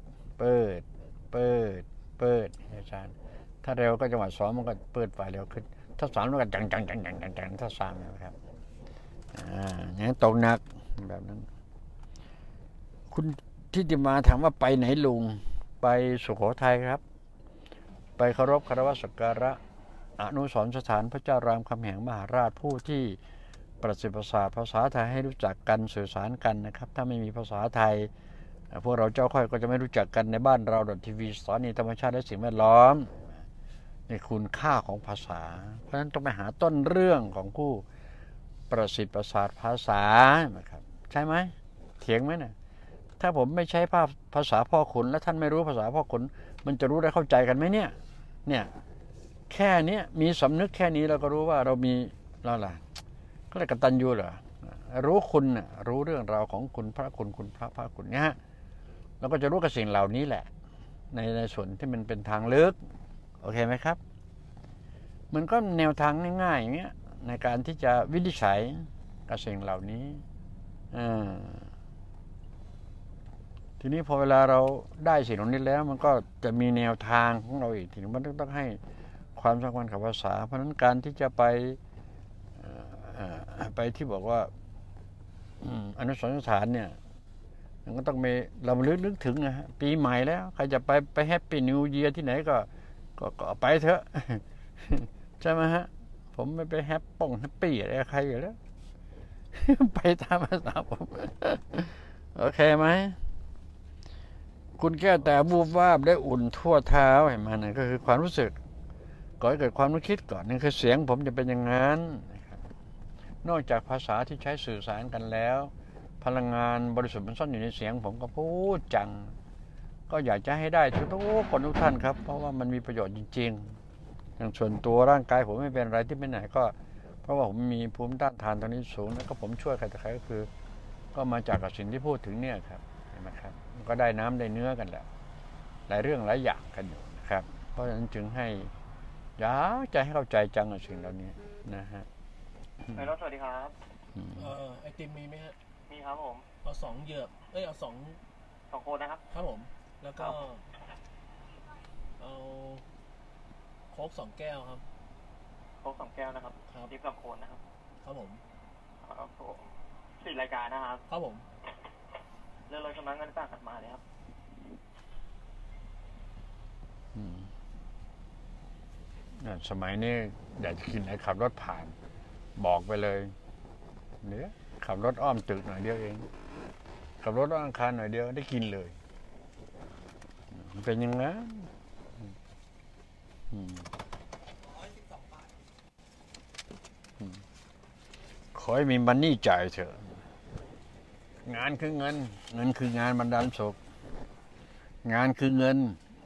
Speaker 1: ช้าๆถ้าเร็วก็จังหวะ2มันก็เปิดไฟเร็วขึ้นถ้า3มันก็จังถ้า3นะครับอย่างนั้นตกหนักแบบนั้นคุณทิติมาถามว่าไปไหนลุงไปสุโขทัยครับไปเคารพคารวะสักการะอนุสรณ์สถานพระเจ้ารามคำแหงมหาราชผู้ที่ประสิทธิ์ประสาทภาษาไทยให้รู้จักกันสื่อสารกันนะครับถ้าไม่มีภาษาไทยพวกเราเจ้าค่อยก็จะไม่รู้จักกันในบ้านเราทีวีสถานีธรรมชาติและสิ่งแวดล้อมในคุณค่าของภาษาเพราะฉะนั้นต้องไปหาต้นเรื่องของผู้ประสิทธิ์ประสาทภาษานะครับใช่ไหมเถียงไหมเนี่ยถ้าผมไม่ใช้ภาษาพ่อขุนและท่านไม่รู้ภาษาพ่อขุนมันจะรู้ได้เข้าใจกันไหมเนี่ยแค่นี้มีสำนึกแค่นี้เราก็รู้ว่าเรามีเราล่ะก็เลยกตัญญูเหรอรู้คุณน่ะรู้เรื่องราวของคุณพระคุณพระคุณเนี่ยเราก็จะรู้กับสิ่งเหล่านี้แหละในส่วนที่มันเป็นทางลึกโอเคไหมครับมันก็แนวทางง่ายๆอย่างเงี้ยในการที่จะวินิจฉัยกับสิ่งเหล่านี้ทีนี้พอเวลาเราได้สิ่งเหล่านี้แล้วมันก็จะมีแนวทางของเราอีกทีนี้มันต้องให้ความสำคัญกับภาษาเพราะฉะนั้นการที่จะไปที่บอกว่าอนุสรณ์สถานเนี่ยมันก็ต้องมีเราลึกถึงนะฮะปีใหม่แล้วใครจะไปแฮปปี้นิวเยียร์ที่ไหนก็ไปเถอะใช่ไหมฮะผมไม่ไปแฮปปี้อะไรใครอยู่แล้วไปตามภาษาผมโอเคไหมคุณแค่แต่บูบวาบได้อุ่นทั่วเท้าเห็นไหมนั่นก็คือความรู้สึกก่อนเกิดความนึกคิดก่อนนั่นคือเสียงผมจะเป็นอย่างนั้นนะครับนอกจากภาษาที่ใช้สื่อสารกันแล้วพลังงานบริสุทธิ์มันซ่อนอยู่ในเสียงผมก็พูดจังก็อยากจะให้ได้ทุกคนทุกท่านครับเพราะว่ามันมีประโยชน์จริงๆอย่างส่วนตัวร่างกายผมไม่เป็นอะไรที่ไม่ไหนก็เพราะว่าผมมีภูมิต้านทานตอนนี้สูงแล้วก็ผมช่วยใครแต่ใครก็คือก็มาจากกับสิ่งที่พูดถึงเนี่ยครับเห็นไหมครับก็ได้น้ำได้เนื้อกันแหละหลายเรื่องหลายอย่างกันอยู่นะครับเพราะฉะนั้นจึงให้อยากจะให้เข้าใจจังกับสิ่งเหล่านี้นะฮะ
Speaker 2: สวัสดีครับ
Speaker 3: ไอติมมีไหมฮะ
Speaker 2: มีครับผม
Speaker 3: เอา2 เหยือกเอา2
Speaker 2: โคนนะครับ
Speaker 3: ครับผมแล้วก็เอาโค้ก2 แก้วครับ
Speaker 2: โค้ก2 แก้วนะครับดิฟ2 โคนนะครับ
Speaker 3: ครับผม
Speaker 2: 4 รายการนะครับ
Speaker 3: ครับผม
Speaker 2: เรื่องรถชำระเงินฝากกันมาเลยครับ
Speaker 1: สมัยนี้อยากจะกินไอ้ขับรถผ่านบอกไปเลยเนี่ยขับรถอ้อมตึกหน่อยเดียวเองขับรถอ้อมอาคารหน่อยเดียวได้กินเลยเป็นอย่างนั้นขอให้มีมันนี่จ่ายเถอะงานคือเงินคืองานบรรดาลสุขงานคือเงิน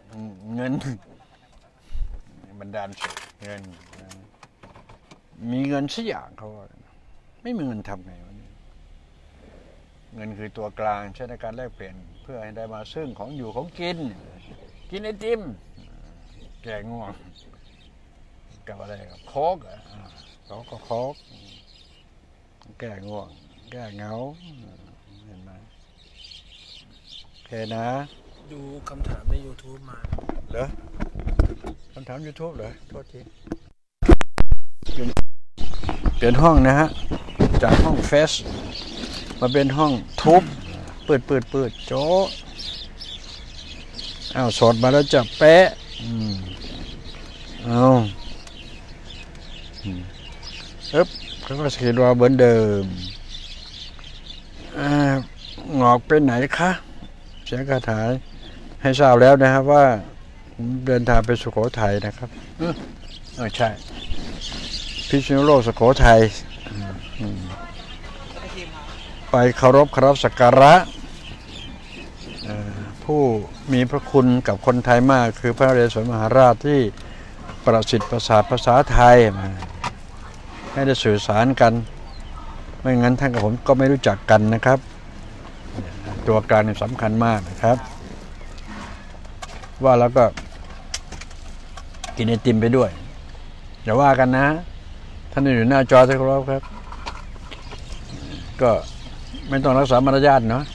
Speaker 1: บรรดาลสุขเงินมีเงินสักอย่างเขาไม่มีเงินทำไงวะเนี่ยเงินคือตัวกลางใช้ในการแลกเปลี่ยนเพื่อให้ได้มาซึ่งของอยู่ของกินไอติมแก่ง่วงกับอะไรกับโค้กก็โค้กแก่ง่วงแก่เหงาเห็นไหมโอเคนะ
Speaker 3: ดูคำถามใน YouTube มา
Speaker 1: เหรอคำถาม YouTube เหรอโทษทีเปลี่ยนห้องนะฮะจากห้องเฟสมาเป็นห้องทุบเปิดโจ๊ะสดมาแล้วจะเป๊ะเขาก็เขียนว่าเหมือนเดิมงอกไปไหนคะเสียงคาถาให้ทราบแล้วนะครับว่าเดินทางไปสุโขทัยนะครับใช่พิษณุโลกสุโขทัยไปเคารพสักการะผู้มีพระคุณกับคนไทยมากคือพระนเรศวรมหาราชที่ประสิทธิ์ประสาทภาษาไทยให้ได้สื่อสารกันไม่งั้นท่านกับผมก็ไม่รู้จักกันนะครับตัวกลางนี่สำคัญมากนะครับว่าแล้วก็กินไอติมไปด้วยอย่าว่ากันนะท่านอยู่หน้าจอสักรอบครับก็ไม่ต้องรักษามารยาทเนาะ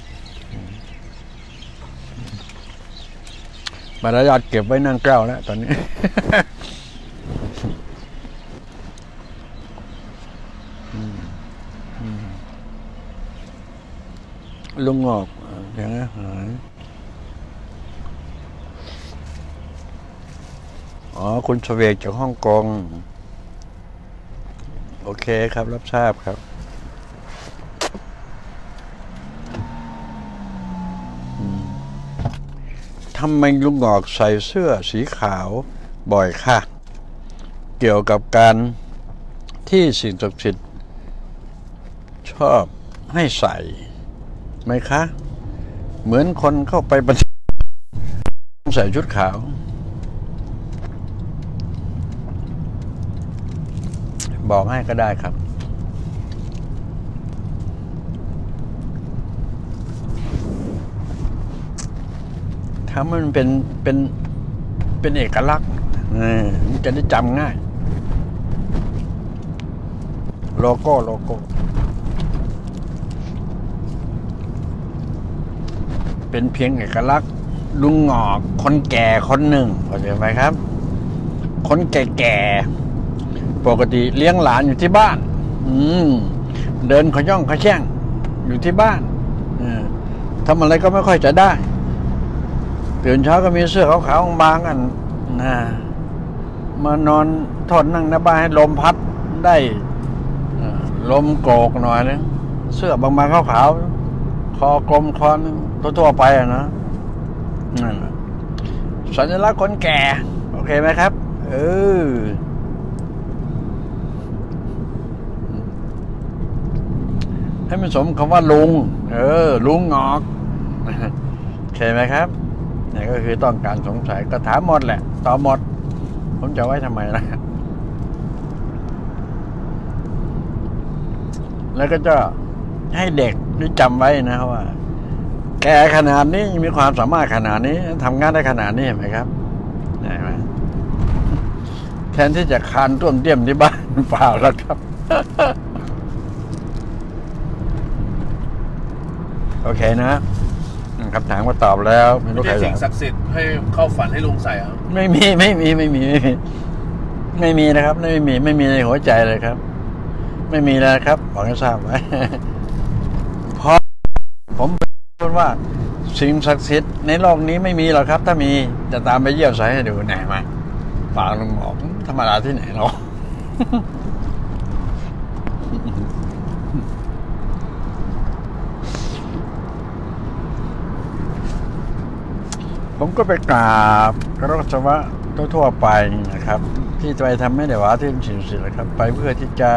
Speaker 1: มารยาทเก็บไว้นั่งเกล้าแล้วตอนนี้ ลุงงอกอย่างนี้คุณเสวกจากฮ่องกงโอเคครับรับทราบครับทำไมลุงงอกใส่เสื้อสีขาวบ่อยค่ะเกี่ยวกับการที่สิ่งศักดิ์สิทธิ์ชอบให้ใส่ไหมคะเหมือนคนเข้าไปปฏิบัติใส่ชุดขาวบอกให้ก็ได้ครับถ้ามันเป็นเอกลักษณ์มันจะได้จำง่ายโลโก้เป็นเพียงเอกลักษณ์ลุงงอกคนแก่คนหนึ่งเข้าใจไหมครับคนแก่ปกติเลี้ยงหลานอยู่ที่บ้านเดินขย่องขแช่งอยู่ที่บ้านทำอะไรก็ไม่ค่อยจะได้ตื่นเช้าก็มีเสื้อขาวๆบางๆกันมานอนทนนั่งหน้าบ้านให้ลมพัดได้ลมโกรกหน่อยนึงเสื้อบางๆขาวๆคอกลมคอนึงทั่วๆไปนะนั่นสัญลักษณ์คนแก่โอเคไหมครับให้มันสมคำว่าลุงลุงงอกโอเคไหมครับนี่ก็คือต้องการสงสัยก็ถามหมดแหละตอบหมดผมจะไว้ทำไมนะแล้วก็จะให้เด็กได้จำไว้นะว่าแก่ขนาดนี้มีความสามารถขนาดนี้ทำงานได้ขนาดนี้เห็นไหมครับเห็นไหมแทนที่จะคานต้วมเตี้ยมที่บ้านเปล่าแล้วครับ โอเคนะคำถามก็ตอบแล้วไม่รู้ใครสิ่งศักดิ์สิทธิ์ให้เข้าฝันให้ลุงใส่ครับไม่มีนะครับไม่มีในหัวใจเลยครับไม่มีแล้วครับบอกให้ทราบไว้เพราะผมพูดว่าสิ่งศักดิ์สิทธิ์ในโลกนี้ไม่มีหรอกครับถ้ามีจะตามไปเยี่ยวใส่ให้ดูไหนมาฝากลุงบอกธรรมดาที่ไหนเราผมก็ไปกราบกรสวะทั่วไปนะครับที่ไปทำไม่ได้ว่าที่สิ่งศักดิ์สิทธิ์นะครับไปเพื่อที่จะ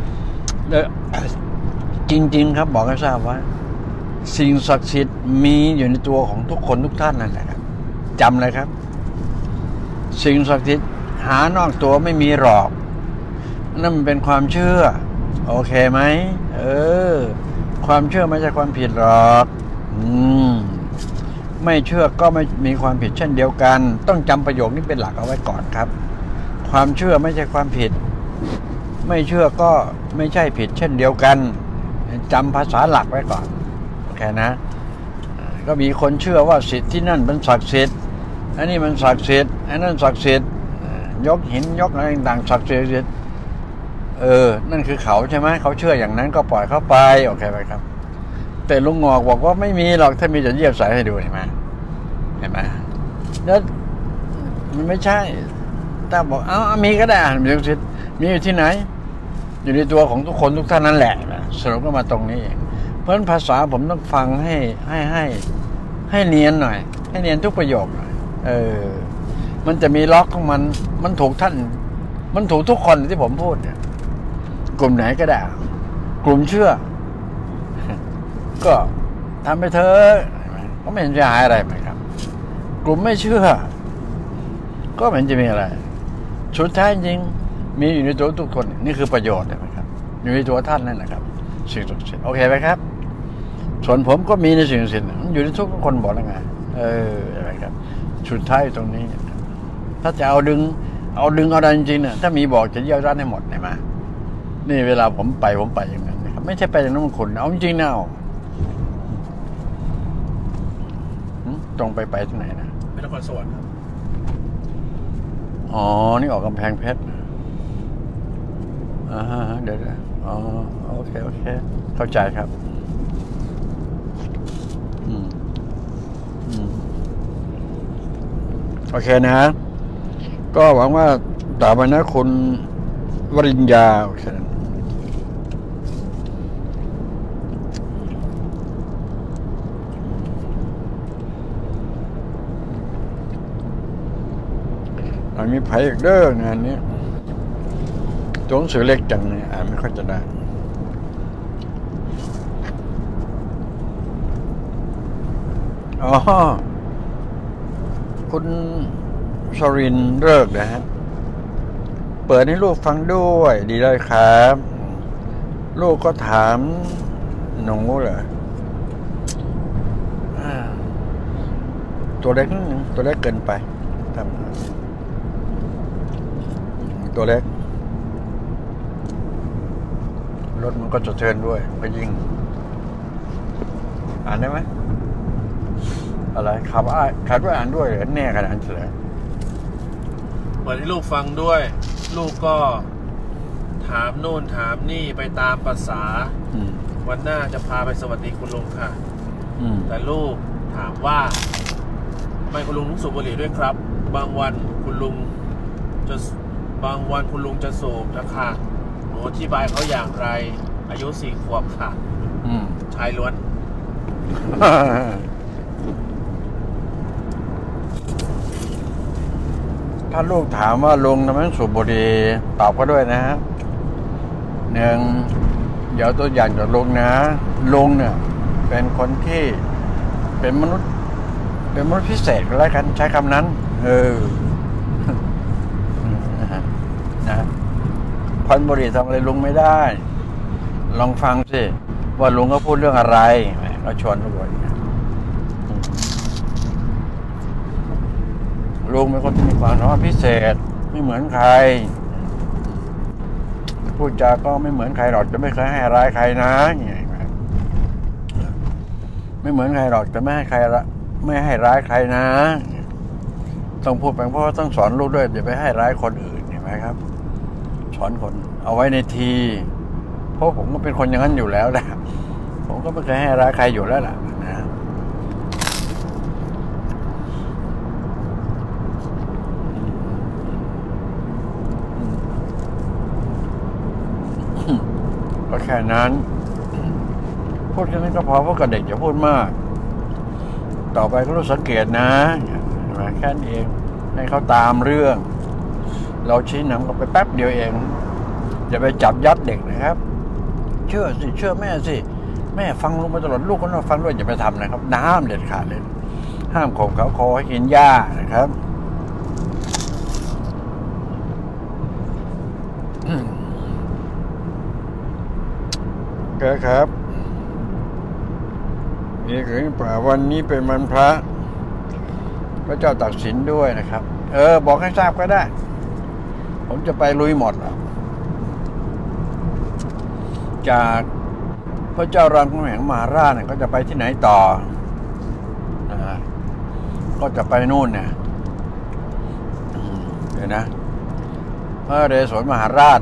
Speaker 1: จริงๆครับบอกให้ทราบว่าสิ่งศักดิ์สิทธิ์มีอยู่ในตัวของทุกคนทุกท่านนั่นแหละครับจำเลยครับสิ่งศักดิ์สิทธิ์หานอกตัวไม่มีหรอกนั่นมันเป็นความเชื่อโอเคไหมความเชื่อไม่ใช่ความผิดหรอกไม่เชื่อก็ไม่มีความผิดเช่นเดียวกันต้องจำประโยคนี้เป็นหลักเอาไว้ก่อนครับความเชื่อไม่ใช่ความผิดไม่เชื่อก็ไม่ใช่ผิดเช่นเดียวกันจำภาษาหลักไว้ก่อนโอเคนะก็มีคนเชื่อว่าสิทธิ์ที่นั่นเป็นศักดิ์สิทธิ์อันนี้มันศักดิ์สิทธิ์อันนั้นศักดิ์สิทธิ์ยกหินยกอะไรต่างศักดิ์สิทธิ์นั่นคือเขาใช่ไหมเขาเชื่ออย่างนั้นก็ปล่อยเข้าไปโอเคไหมครับแต่ลุงงอกบอกว่าไม่มีหรอกถ้ามีจะเยียบใส่ให้ดูเห็นไหมแล้วมันไม่ใช่ถ้าบอกมีก็ได้มีศักดิ์สิทธิ์มีอยู่ที่ไหนอยู่ในตัวของทุกคนทุกท่านนั่นแหละสรุปก็มาตรงนี้เองเพราะฉะนั้นภาษาผมต้องฟังให้เนียนหน่อยให้เนียนทุกประโยคหน่อยมันจะมีล็อกของมันถูกท่านมันถูกทุกคนที่ผมพูดเนี่ยลุ่มไหนก็ได้ กลุ่มเชื่อ ก็ทำไปเถอะก็ไม่เห็นจะหายอะไรไหมครับ กลุ่มไม่เชื่อ ก็ไม่เห็นจะมีอะไรสุดท้ายจริงมีอยู่ในตัวทุกคนนี่คือประโยชน์นะครับอยู่ในตัวท่านนั่นนะครับสิ่งศักดิ์สิทธิ์โอเคไหมครับส่วนผมก็มีในสิ่งศักดิ์สิทธิ์อยู่ในทุกคนบอกแล้วไงอะไรครับสุดท้ายตรงนี้ถ้าจะเอาดึงอะไรจริงๆเนี่ยถ้ามีบอกจะเยี่ยวร้านให้หมดไหมนี่เวลาผมไปอย่างนั้นนะครับไม่ใช่ไปอย่างนั้นคนเอาจริงๆนะตรงไปที่ไหนนะ
Speaker 3: ไปนครสวรรค์ครับ
Speaker 1: อ๋อนี่ออกกำแพงเพชรเดี๋ยวอ๋อโอเคเข้าใจครับโอเคนะก็หวังว่าต่อไปนะคุณวริญญาโอเคมีไผ่อีกเด้องานนี้ตัวหนังสือเล็กจังเนี่ยอ่านไม่ค่อยจะได้อ๋อคุณชรินเลิกนะฮะเปิดให้ลูกฟังด้วยดีเลยครับลูกก็ถามหนูเหรอตัวเล็กนิดนึงตัวเล็กเกินไปทำตัวเล็กรถมันก็จะเทิร์นด้วยมันก็ยิ่งอ่านได้ไหมอะไรขับด้วยอ่านด้วยเหรอแน่ขนาดนั้นเลย
Speaker 3: เปิดให้ลูกฟังด้วยลูกก็ถามโน่นถามนี่ไปตามภาษาวันหน้าจะพาไปสวัสดีคุณลุงค่ะแต่ลูกถามว่าทำไมคุณลุงสูบบุหรี่ด้วยครับบางวันคุณลุงจะสูบนะคะหนูอธิบายเขาอย่างไรอายุ4 ขวบค่ะชายล้วน
Speaker 1: ถ้าลูกถามว่าลุงทำไมสูบบุหรี่ตอบก็ด้วยนะฮะ1เดี๋ยวตัวอย่างจากลุงนะลุงเนี่ยเป็นคนที่เป็นมนุษย์พิเศษก็แล้วกันใช้คำนั้นนะควันบุหรี่ทำอะไรลุงไม่ได้ลองฟังสิว่าลุงก็พูดเรื่องอะไรก็ชวนลุงลุงเป็นคนที่มีความสามารถพิเศษไม่เหมือนใครพูดจาก็ไม่เหมือนใครหรอกจะไม่เคยให้ร้ายใครนะไม่เหมือนใครหรอกจะไม่ให้ร้ายใครนะต้องพูดไปเพราะว่าต้องสอนลูกด้วยอย่าไปให้ร้ายคนอื่นเห็นไหมครับสอนคนเอาไว้ในทีเพราะผมก็เป็นคนอย่างนั้นอยู่แล้วแหละผมก็ไม่เคยให้ร้ายใครอยู่แล้วล่ะนะก็แค่นั้นพูดแค่นั้นก็พอเพราะกับเด็กจะพูดมากต่อไปก็รู้สังเกตนะแค่นี้เองให้เขาตามเรื่องเราชี้นำก็ไปแป๊บเดียวเองอย่าไปจับยัดเด็กนะครับเชื่อแม่สิแม่ฟังลุงมาตลอดลูกก็ต้องฟังด้วยอย่าไปทำนะครับน้ำเด็ดขาดเลยห้ามข่มเขาคอให้กินหญ้านะครับครับนี่คือป่าวันนี้เป็นวันพระเจ้าตักสินด้วยนะครับบอกให้ทราบก็ได้ผมจะไปลุยหมดจากพระเจ้ารามคำแหงมหาราชเนี่ยก็จะไปที่ไหนต่อก็จะไปนู่นเนี่ยเดี๋ยวนะพระนเรศวรมหาราช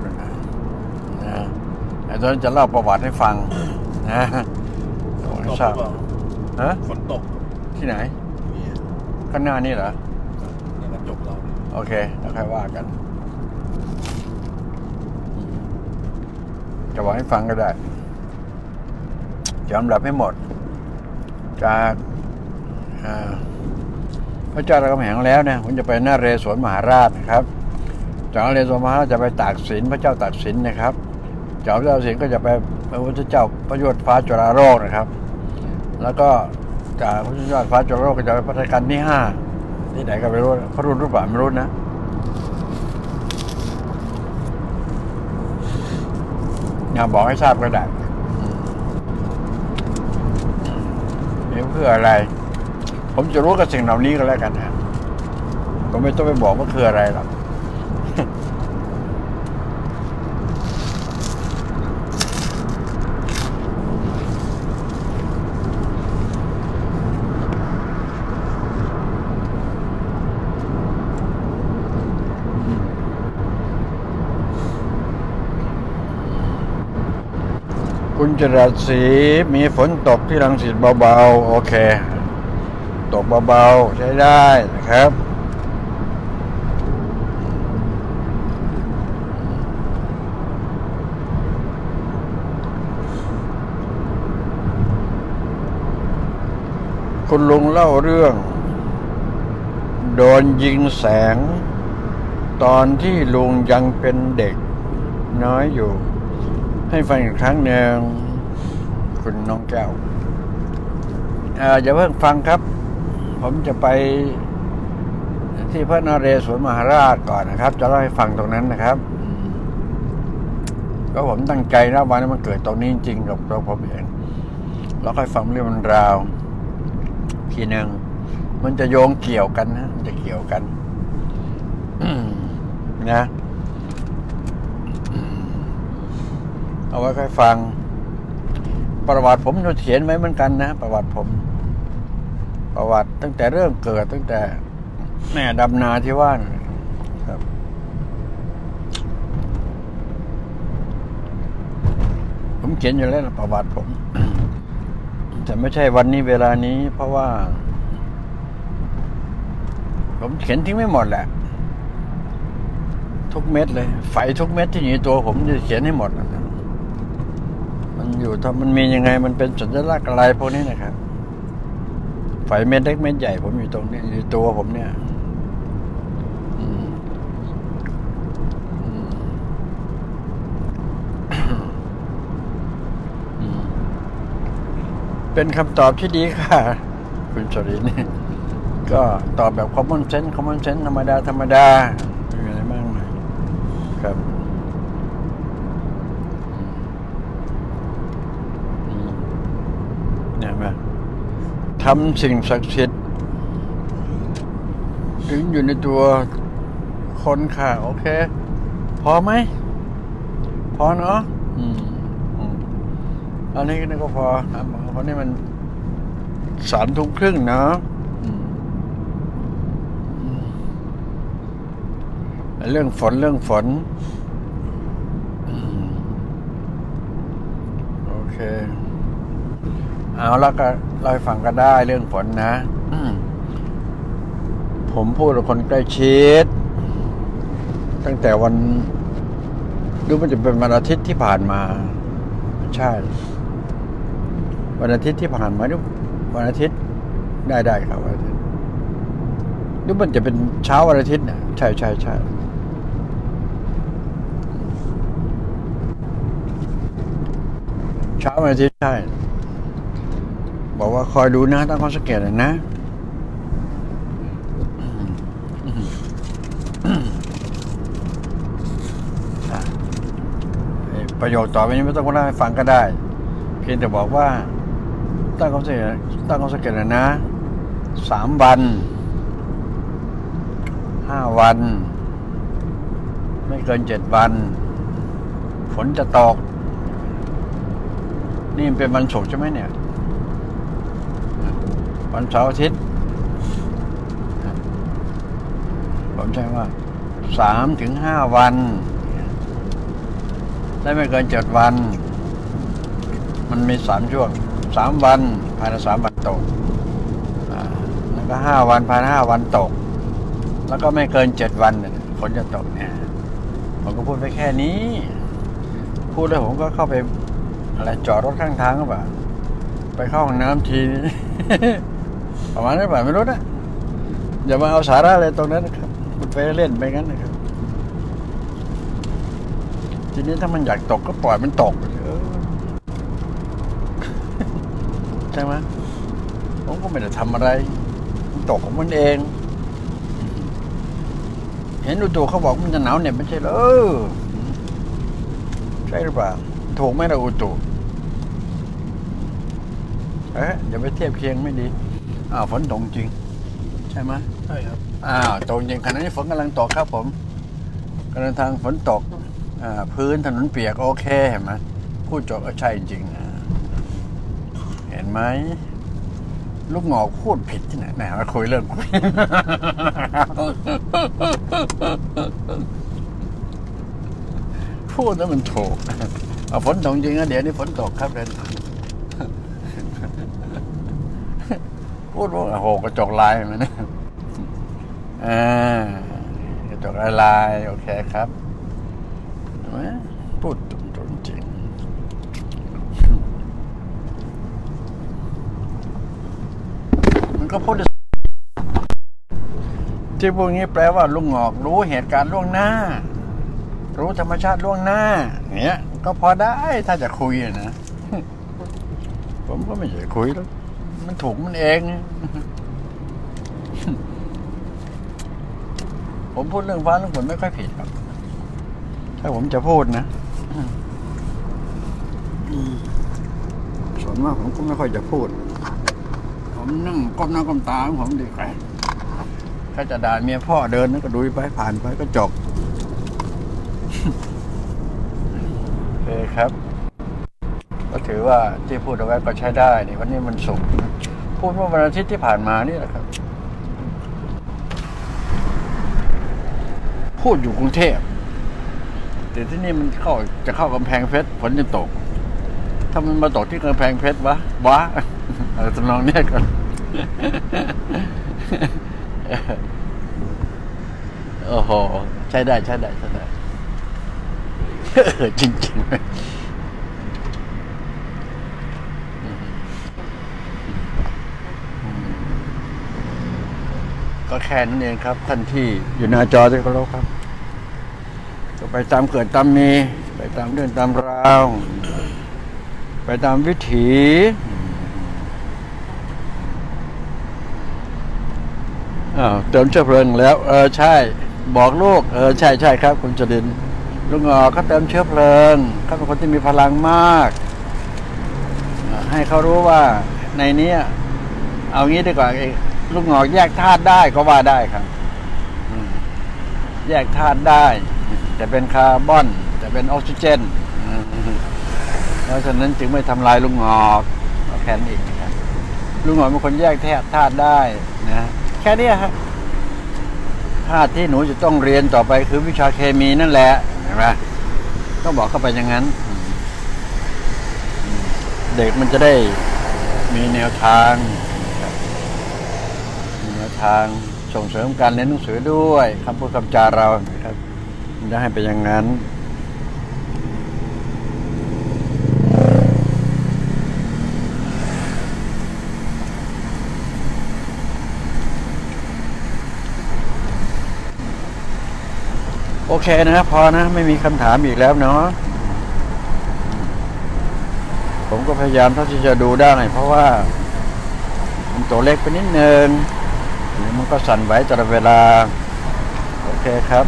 Speaker 1: ตอนนั้นจะเล่าประวัติให้ฟังนะ
Speaker 3: ทราบฝนตก
Speaker 1: ที่ไหนข้างหน้านี่เหรอ
Speaker 3: ในกระจกเรา
Speaker 1: โอเคแล้วค่อยว่ากันจะบอกให้ฟังก็ได้จำหลับให้หมดจากพระเจ้ารามคำแหงแล้วเนี่ยผมจะไปนเรศวรมหาราชนะครับจากนเรศวรมหาราชจะไปตากสินพระเจ้าตากสินนะครับจากพระเจ้าสิงห์ก็จะไปพระพุทธเจ้าพระยศฟ้าจุฬาโลกนะครับ แล้วก็จากพระยศฟ้าจุฬาโลกก็จะไปพัฒการที่5ที่ไหนก็ไม่รู้เขารู้หรือเปล่าไม่รู้นะอย่าบอกให้ทราบก็ได้นี่เพื่ออะไรผมจะรู้กับสิ่งเหล่านี้ก็แล้วกันนะผมไม่ต้องไปบอกว่าคืออะไรหรอกคุณจรัสศรีมีฝนตกที่รังสิตเบาๆโอเคตกเบาๆใช้ได้นะครับคุณลุงเล่าเรื่องโดนยิงแสงตอนที่ลุงยังเป็นเด็กน้อยอยู่ให้ฟังอีกครั้งหนึ่งคุณน้องแก้วอย่าเพิ่งฟังครับผมจะไปที่พระนเรศวรมหาราชก่อนนะครับจะเล่าให้ฟังตรงนั้นนะครับก็ผมตั้งใจนะวันนี้มันเกิดตรงนี้จริงกับตัวผมเองแล้วค่อยฟังเรื่องมันราวทีหนึ่งมันจะโยงเกี่ยวกันนะจะเกี่ยวกันนะเอาไว้ค่อยฟังประวัติผมจะเขียนไว้เหมือนกันนะประวัติผมประวัติตั้งแต่เริ่มเกิดตั้งแต่แม่ดำนาที่ว่าครับผมเขียนอยู่แล้วประวัติผม แต่ไม่ใช่วันนี้เวลานี้เพราะว่าผมเขียนทิ้งไม่หมดแหละทุกเม็ดเลยไฟทุกเม็ดที่อยู่ในตัวผมจะเขียนให้หมดมันอยู่ถ้ามันมียังไงมันเป็นสัญลักษณ์อะไรพวกนี้นะครับไฟเม็ดเล็กเม็ดใหญ่ผมอยู่ตรงนี้อยู่ตัวผมเนี่ยเป็นคำตอบที่ดีค่ะคุณชรินก็ตอบแบบcommon senseธรรมดาไม่มีอะไรมากมายครับเนี่ยมาทำสิ่งศักดิ์สิทธิ์ถึงอยู่ในตัวคนค่ะโอเคพอไหมพอเนาะอันนี้ก็พอเพราะนี่มัน3:30เนาะเรื่องฝนโอเคเอาแล้วก็เล่าให้ฟังก็ได้เรื่องฝนนะผมพูดกับคนใกล้ชิดตั้งแต่วันรู้มันจะเป็นวันอาทิตย์ที่ผ่านมาใช่วันอาทิตย์ที่ผ่านมาดูวันอาทิตย์ได้ครับวันอาทิตย์ดูมันจะเป็นเช้าวันอาทิตย์นะใช่เช้าวันอาทิตย์ใช่บอกว่าคอยดูนะตั้งข้อสังเกตเลยนะประโยคต่อไปนี้ไม่ต้องมาเล่าให้ฟังก็ได้เพียงแต่บอกว่าตั้งข้อสังเกตนะ3 วัน5 วันไม่เกิน7 วันฝนจะตกนี่เป็นวันศุกร์ใช่ไหมเนี่ยวันเสาร์อาทิตย์ผมใช้ว่า3 ถึง 5 วันได้ไม่เกิน7 วันมันมี3 ช่วง3 วันภายใน3 วันตกแล้วก็5 วันภายใน5 วันตกแล้วก็ไม่เกิน7 วันฝนจะตกเนี่ยผมก็พูดไปแค่นี้พูดแล้วผมก็เข้าไปอะไรจอดรถข้างทางก็แบบไปเข้าห้องน้ำที ประมาณนั้นแบบไม่รู้นะอย่ามาเอาสาระอะไรตรงนั้นนะครับคุณไปเล่นไปงั้นนะครับทีนี้ถ้ามันอยากตกก็ปล่อยมันตกใช่ไหมผมก็ไม่ได้ทำอะไรมันตกของมันเองเห็นอุตุเขาบอกมันจะหนาวเนี่ยไม่ใช่เหรอใช่หรือเปล่าถูกไหมล่ะอุตุอย่าไปเทียบเคียงไม่ดีฝนตกจริงใช่ไหม
Speaker 3: ใช่ครับ
Speaker 1: ตกจริงขณะนี้ฝนกำลังตกครับผมกำลังทางฝนตกพื้นถนนเปียกโอเคเห็นไหมพูดจบใช่จริงนะเห็นไหมลูกหงอกพูดผิดที่ไหนมาคุยเรื่องคุยพูดแล้วมันถูกฝนตกจริงนะเดี๋ยวนี้ฝนตกครับเรนพูดว่ากระจกลายมันนะกระจกลายโอเคครับเห็นไหมพูดตรงจริงมันก็พูดที่พวกนี้แปลว่าลุงหงอกรู้เหตุการณ์ล่วงหน้ารู้ธรรมชาติล่วงหน้าเนี้ยก็พอได้ถ้าจะคุยนะผมก็ไม่อยากคุยแล้วมันถูกมันเองผมพูดเรื่องฟ้าเรื่องฝนไม่ค่อยผิดครับถ้าผมจะพูดนะส่วนมากผมก็ไม่ค่อยจะพูดผมนั่งก้มหน้าก้มตาของผมดีกว่าถ้าจะด่าเมียพ่อเดินก็ดูไปผ่านไปก็จบโอเคครับก็ถือว่าที่พูดเอาไว้ก็ใช้ได้นี่วันนี้มันศุกร์พูดเมื่อวันอาทิตย์ที่ผ่านมานี่แหละครับพูดอยู่กรุงเทพแต่ที่นี่มันจะเข้ากำแพงเพชรฝนจะตกถ้ามันมาตกที่กำแพงเพชรวะอะไรทำนองนี้ก่อนโอ้โหใช้ได้จริงๆก็แค่นั้นเองครับท่านที่อยู่หน้าจอที่เคารพครับก็ไปตามเกิดตามมีไปตามเรื่องตามราวไปตามวิถีเติมเชื้อเพลิงแล้วใช่บอกลูกใช่ครับคุณจรินลุงหงอกเขาเติมเชื้อเพลิงเขาเป็นคนที่มีพลังมากให้เขารู้ว่าในนี้เอางี้ดีกว่าลูกหงอกแยกธาตุได้ก็ว่าได้ครับแยกธาตุได้แต่เป็นคาร์บอนแต่เป็นออกซิเจนเพราะฉะนั้นจึงไม่ทำลายลูกหงอกแค่นั้นเองครับลูกหงอกเป็นคนแยกธาตุได้นะแค่นี้ครับธาตุที่หนูจะต้องเรียนต่อไปคือวิชาเคมีนั่นแหละเห็นไหมต้องบอกเข้าไปอย่างนั้นเด็กมันจะได้มีแนวทางส่งเสริมการเรียนหนังสือด้วยคำพูดคำจาเราครับมันจะให้เป็นอย่างนั้นโอเคนะครับพอนะไม่มีคำถามอีกแล้วเนาะผมก็พยายามเท่าที่จะดูได้เพราะว่ามันตัวเล็กไปนิดนึงมันก็สั่นไหวตลอดเวลาโอเคครับ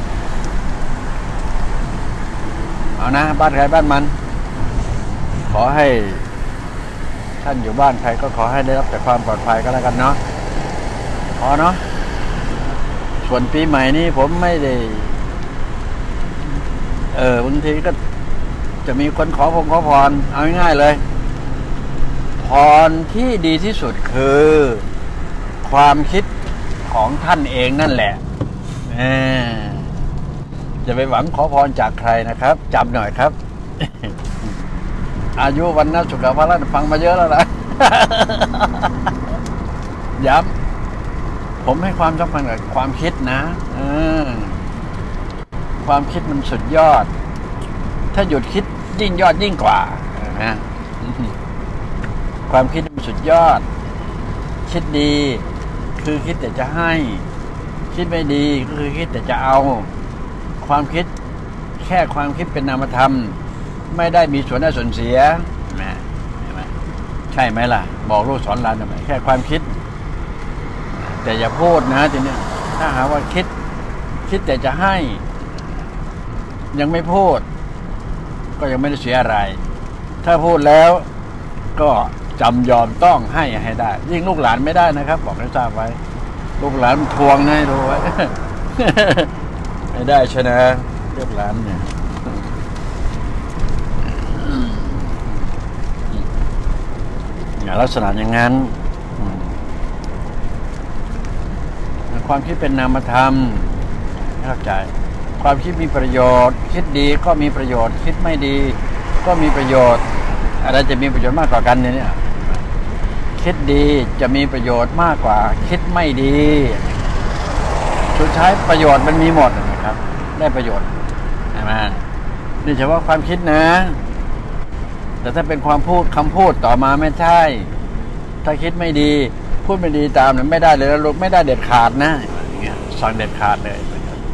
Speaker 1: เอานะบ้านใครบ้านมันขอให้ท่านอยู่บ้านใครก็ขอให้ได้รับแต่ความปลอดภัยก็แล้วกันเนาะพอเนาะส่วนปีใหม่นี้ผมไม่ได้บางทีก็จะมีคนขอพรเอาง่ายๆเลยพรที่ดีที่สุดคือความคิดของท่านเองนั่นแหละจะไปหวังขอพรจากใครนะครับจำหน่อยครับ อายุวันนะสุขภาพฟังมาเยอะแล้วนะ ย้ำผมให้ความสำคัญกับความคิดนะความคิดมันสุดยอดถ้าหยุดคิดยิ่งยอดยิ่งกว่านะความคิดมันสุดยอดคิดดีคือคิดแต่จะให้คิดไม่ดีก็คือคิดแต่จะเอาความคิดแค่ความคิดเป็นนามธรรมไม่ได้มีส่วนได้ส่วนเสียเห็นไหมใช่ไหมล่ะบอกลูกสอนหลานทำไมแค่ความคิดแต่อย่าพูดนะทีนี้ถ้าหาว่าคิดแต่จะให้ยังไม่พูดก็ยังไม่ได้เสียอะไรถ้าพูดแล้วก็จำยอมต้องให้ได้ยิ่งลูกหลานไม่ได้นะครับบอกให้ทราบไว้ลูกหลานทวงให้ดูไว้ ไม่ได้ชนะลูกหลานเนี่ยลักษณะอย่างนั้นความคิดเป็นนามธรรมเข้าใจความคิดมีประโยชน์คิดดีก็มีประโยชน์คิดไม่ดีก็มีประโยชน์อะไรจะมีประโยชน์มากกว่ากันเนี่ยคิดดีจะมีประโยชน์มากกว่าคิดไม่ดีสุดท้ายประโยชน์มันมีหมดนะครับได้ประโยชน์ใช่ไหมนี่เฉพาะความคิดนะแต่ถ้าเป็นความพูดคำพูดต่อมาไม่ใช่ถ้าคิดไม่ดีพูดไม่ดีตามเนี่ยไม่ได้เลยแล้วไม่ได้เด็ดขาดนะอย่างเงี้ยสั่งเด็ดขาดเลย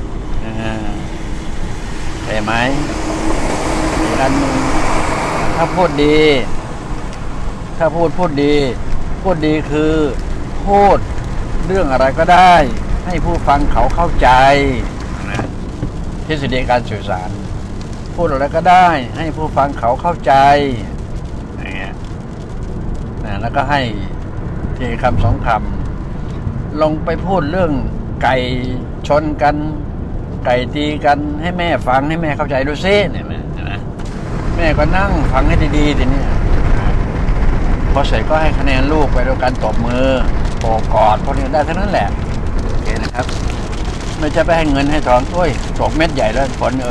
Speaker 1: ใช่ไหมอีกอันนึงถ้าพูดดีถ้าพูดดีคือพูดเรื่องอะไรก็ได้ให้ผู้ฟังเขาเข้าใจนะทฤษฎีการสื่อสารพูดอะไรก็ได้ให้ผู้ฟังเขาเข้าใจอย่างเงี้ยนะแล้วก็ให้ทีคำสองคำลงไปพูดเรื่องไก่ชนกันไก่ตีกันให้แม่ฟังให้แม่เข้าใจดูซิเนี่ยแม่ก็นั่งฟังให้ดีๆทีนี้พอเสร็จก็ให้คะแนนลูกไปด้วยการตบมือโอบกอดพวกนี้ได้ทั้งนั้นแหละโอเคนะครับไม่จะไปให้เงินให้ทองโอ้ยตกเม็ดใหญ่แล้วฝน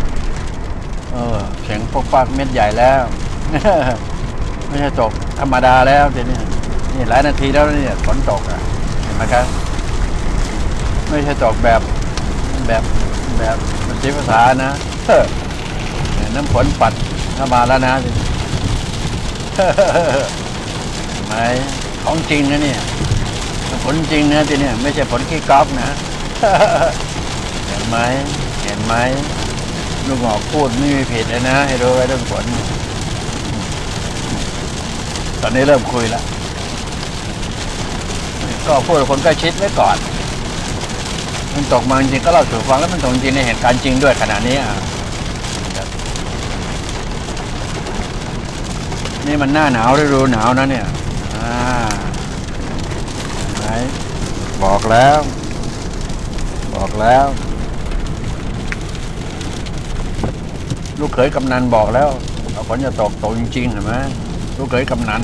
Speaker 1: เสียงปกเม็ดใหญ่แล้วไม่ใช่ตกธรรมดาแล้วทีนี้นี่หลายนาทีแล้วเนี่ยฝนตกเห็นไหมครับไม่ใช่ตกแบบมันสีภาษานะน้ำฝนปัดเข้ามาแล้วนะเห็นไหมของจริงนะเนี่ยฝนจริงนะทีนี้ไม่ใช่ฝนขี้ก๊อกนะเห็นไหมลูกหงอกพูดไม่มีผิดเลยนะให้รู้ไว้เรื่องฝนตอนนี้เริ่มคุยแล้วก็พูดกับคนใกล้ชิดไว้ก่อนมันตกมาจริงก็เล่าสู่ฟังแล้วมันตกจริงในเหตุการณ์จริงด้วยขณะนี้นี่มันหน้าหนาวฤดูหนาวนะเนี่ยไหนบอกแล้วลูกเขยกำนันบอกแล้วฝนจะตกจริงๆเห็นไหมลูกเขยกำนัน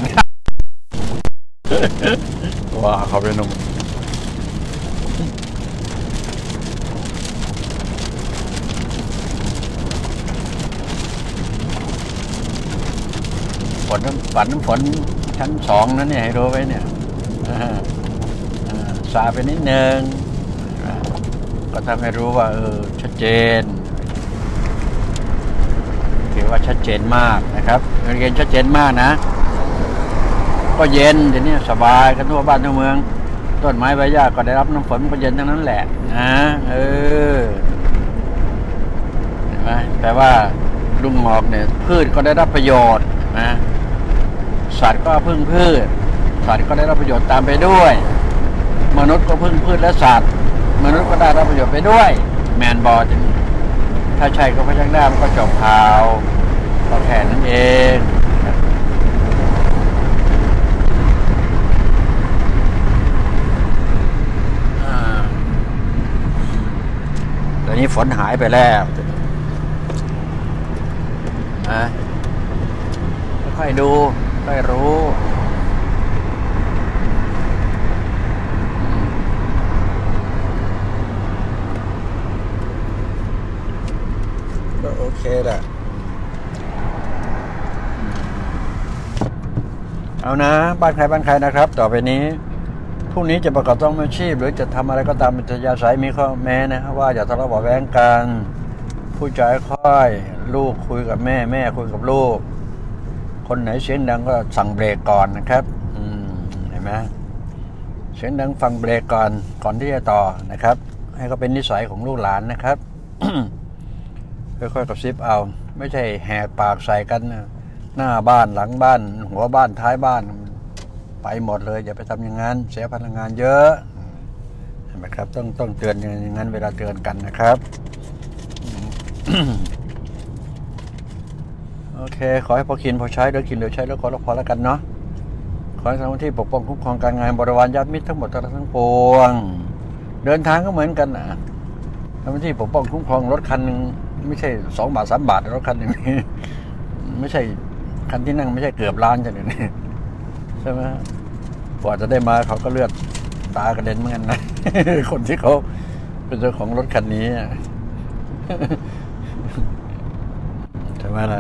Speaker 1: ว้าเขาเป็นหนุ่มน้ำฝนชั้น2นั่นเนี่ยให้รู้ไว้เนี่ยสาไปนิดนึงก็ทำให้รู้ว่าชัดเจนถือว่าชัดเจนมากนะครับเรียนชัดเจนมากนะก็เย็นเดี๋ยวนี้สบายกันทั่วบ้านทั่วเมืองต้นไม้ใบหญ้าก็ได้รับน้ำฝนก็เย็นทั้งนั้นแหละนะเห็นไหมแต่ว่าลุงหมอกเนี่ยพืชก็ได้รับประโยชน์นะสัตว์ก็พึ่งพืชสัตว์ก็ได้รับประโยชน์ตามไปด้วยมนุษย์ก็พึ่งพืชและสัตว์มนุษย์ก็ได้รับประโยชน์ไปด้วยแมนบอลถ้าใช่ก็พยักหน้ามันก็จบข่าวก็แค่นั้นเองตอนนี้ฝนหายไปแล้วค่อยดูค่อยรู้ก็โอเคแหละเอานะบ้านใครนะครับต่อไปนี้พรุ่งนี้จะประกอบต้องอาชีพหรือจะทำอะไรก็ตามอัธยาศัยมีข้อแม้นะครับว่าอย่าทะเลาะเบาะแว้งกันผู้ใจค่อยลูกคุยกับแม่คุยกับลูกคนไหนเสียงดังก็สั่งเบรกก่อนนะครับเห็นไหมเสียงดังฟังเบรกก่อนที่จะต่อนะครับให้เขาเป็นนิสัยของลูกหลานนะครับค่อยๆกระซิบเอา ไม่ใช่แหกปากใส่กันนะหน้าบ้านหลังบ้าน หัวบ้านท้ายบ้านไปหมดเลยอย่าไปทำอย่างนั้นเสียพลังงานเยอะเห็นไหมครับต้องเตือนอย่างนั้นเวลาเตือนกันนะครับ โอเคขอให้พอกินพอใช้เดี๋ยวกินเดี๋ยวใช้แล้วขอแล้วพอแล้วกันเนาะขอให้ทำหน้าที่ปกป้องคุ้มครองการงานบริวารญาติมิตรทั้งหมดทั้งปวงเดินทางก็เหมือนกันนะทำหน้าที่ปกป้องคุ้มครองรถคันหนึ่งไม่ใช่2 บาท 3 บาทรถคันหนึ่งไม่ใช่คันที่นั่งไม่ใช่เกือบล้านใช่ไหมใช่ไหมกว่าจะได้มาเขาก็เลือดตากระเด็นเหมือนกันนะ คนที่เขาเป็นเจ้าของรถคันนี้ใช่ไหมล่ะ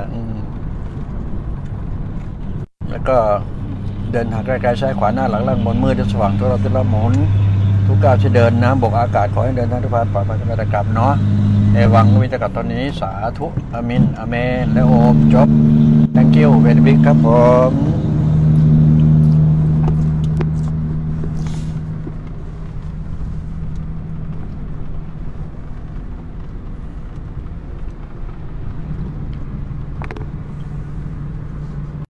Speaker 1: แล้วก็เดินทางไกลๆใช้ขวาหน้าหลังล่างบนมือจะสว่างตัวเราจะละหมุนทุกก้าวที่เดินน้ำบกอากาศขอให้เดินทางทุกภาคปลอดภัยกันกลับเนาะในวังวิจารณ์ตอนนี้สาธุอามินอาเมนและโอมจบ thank you very big ครับผม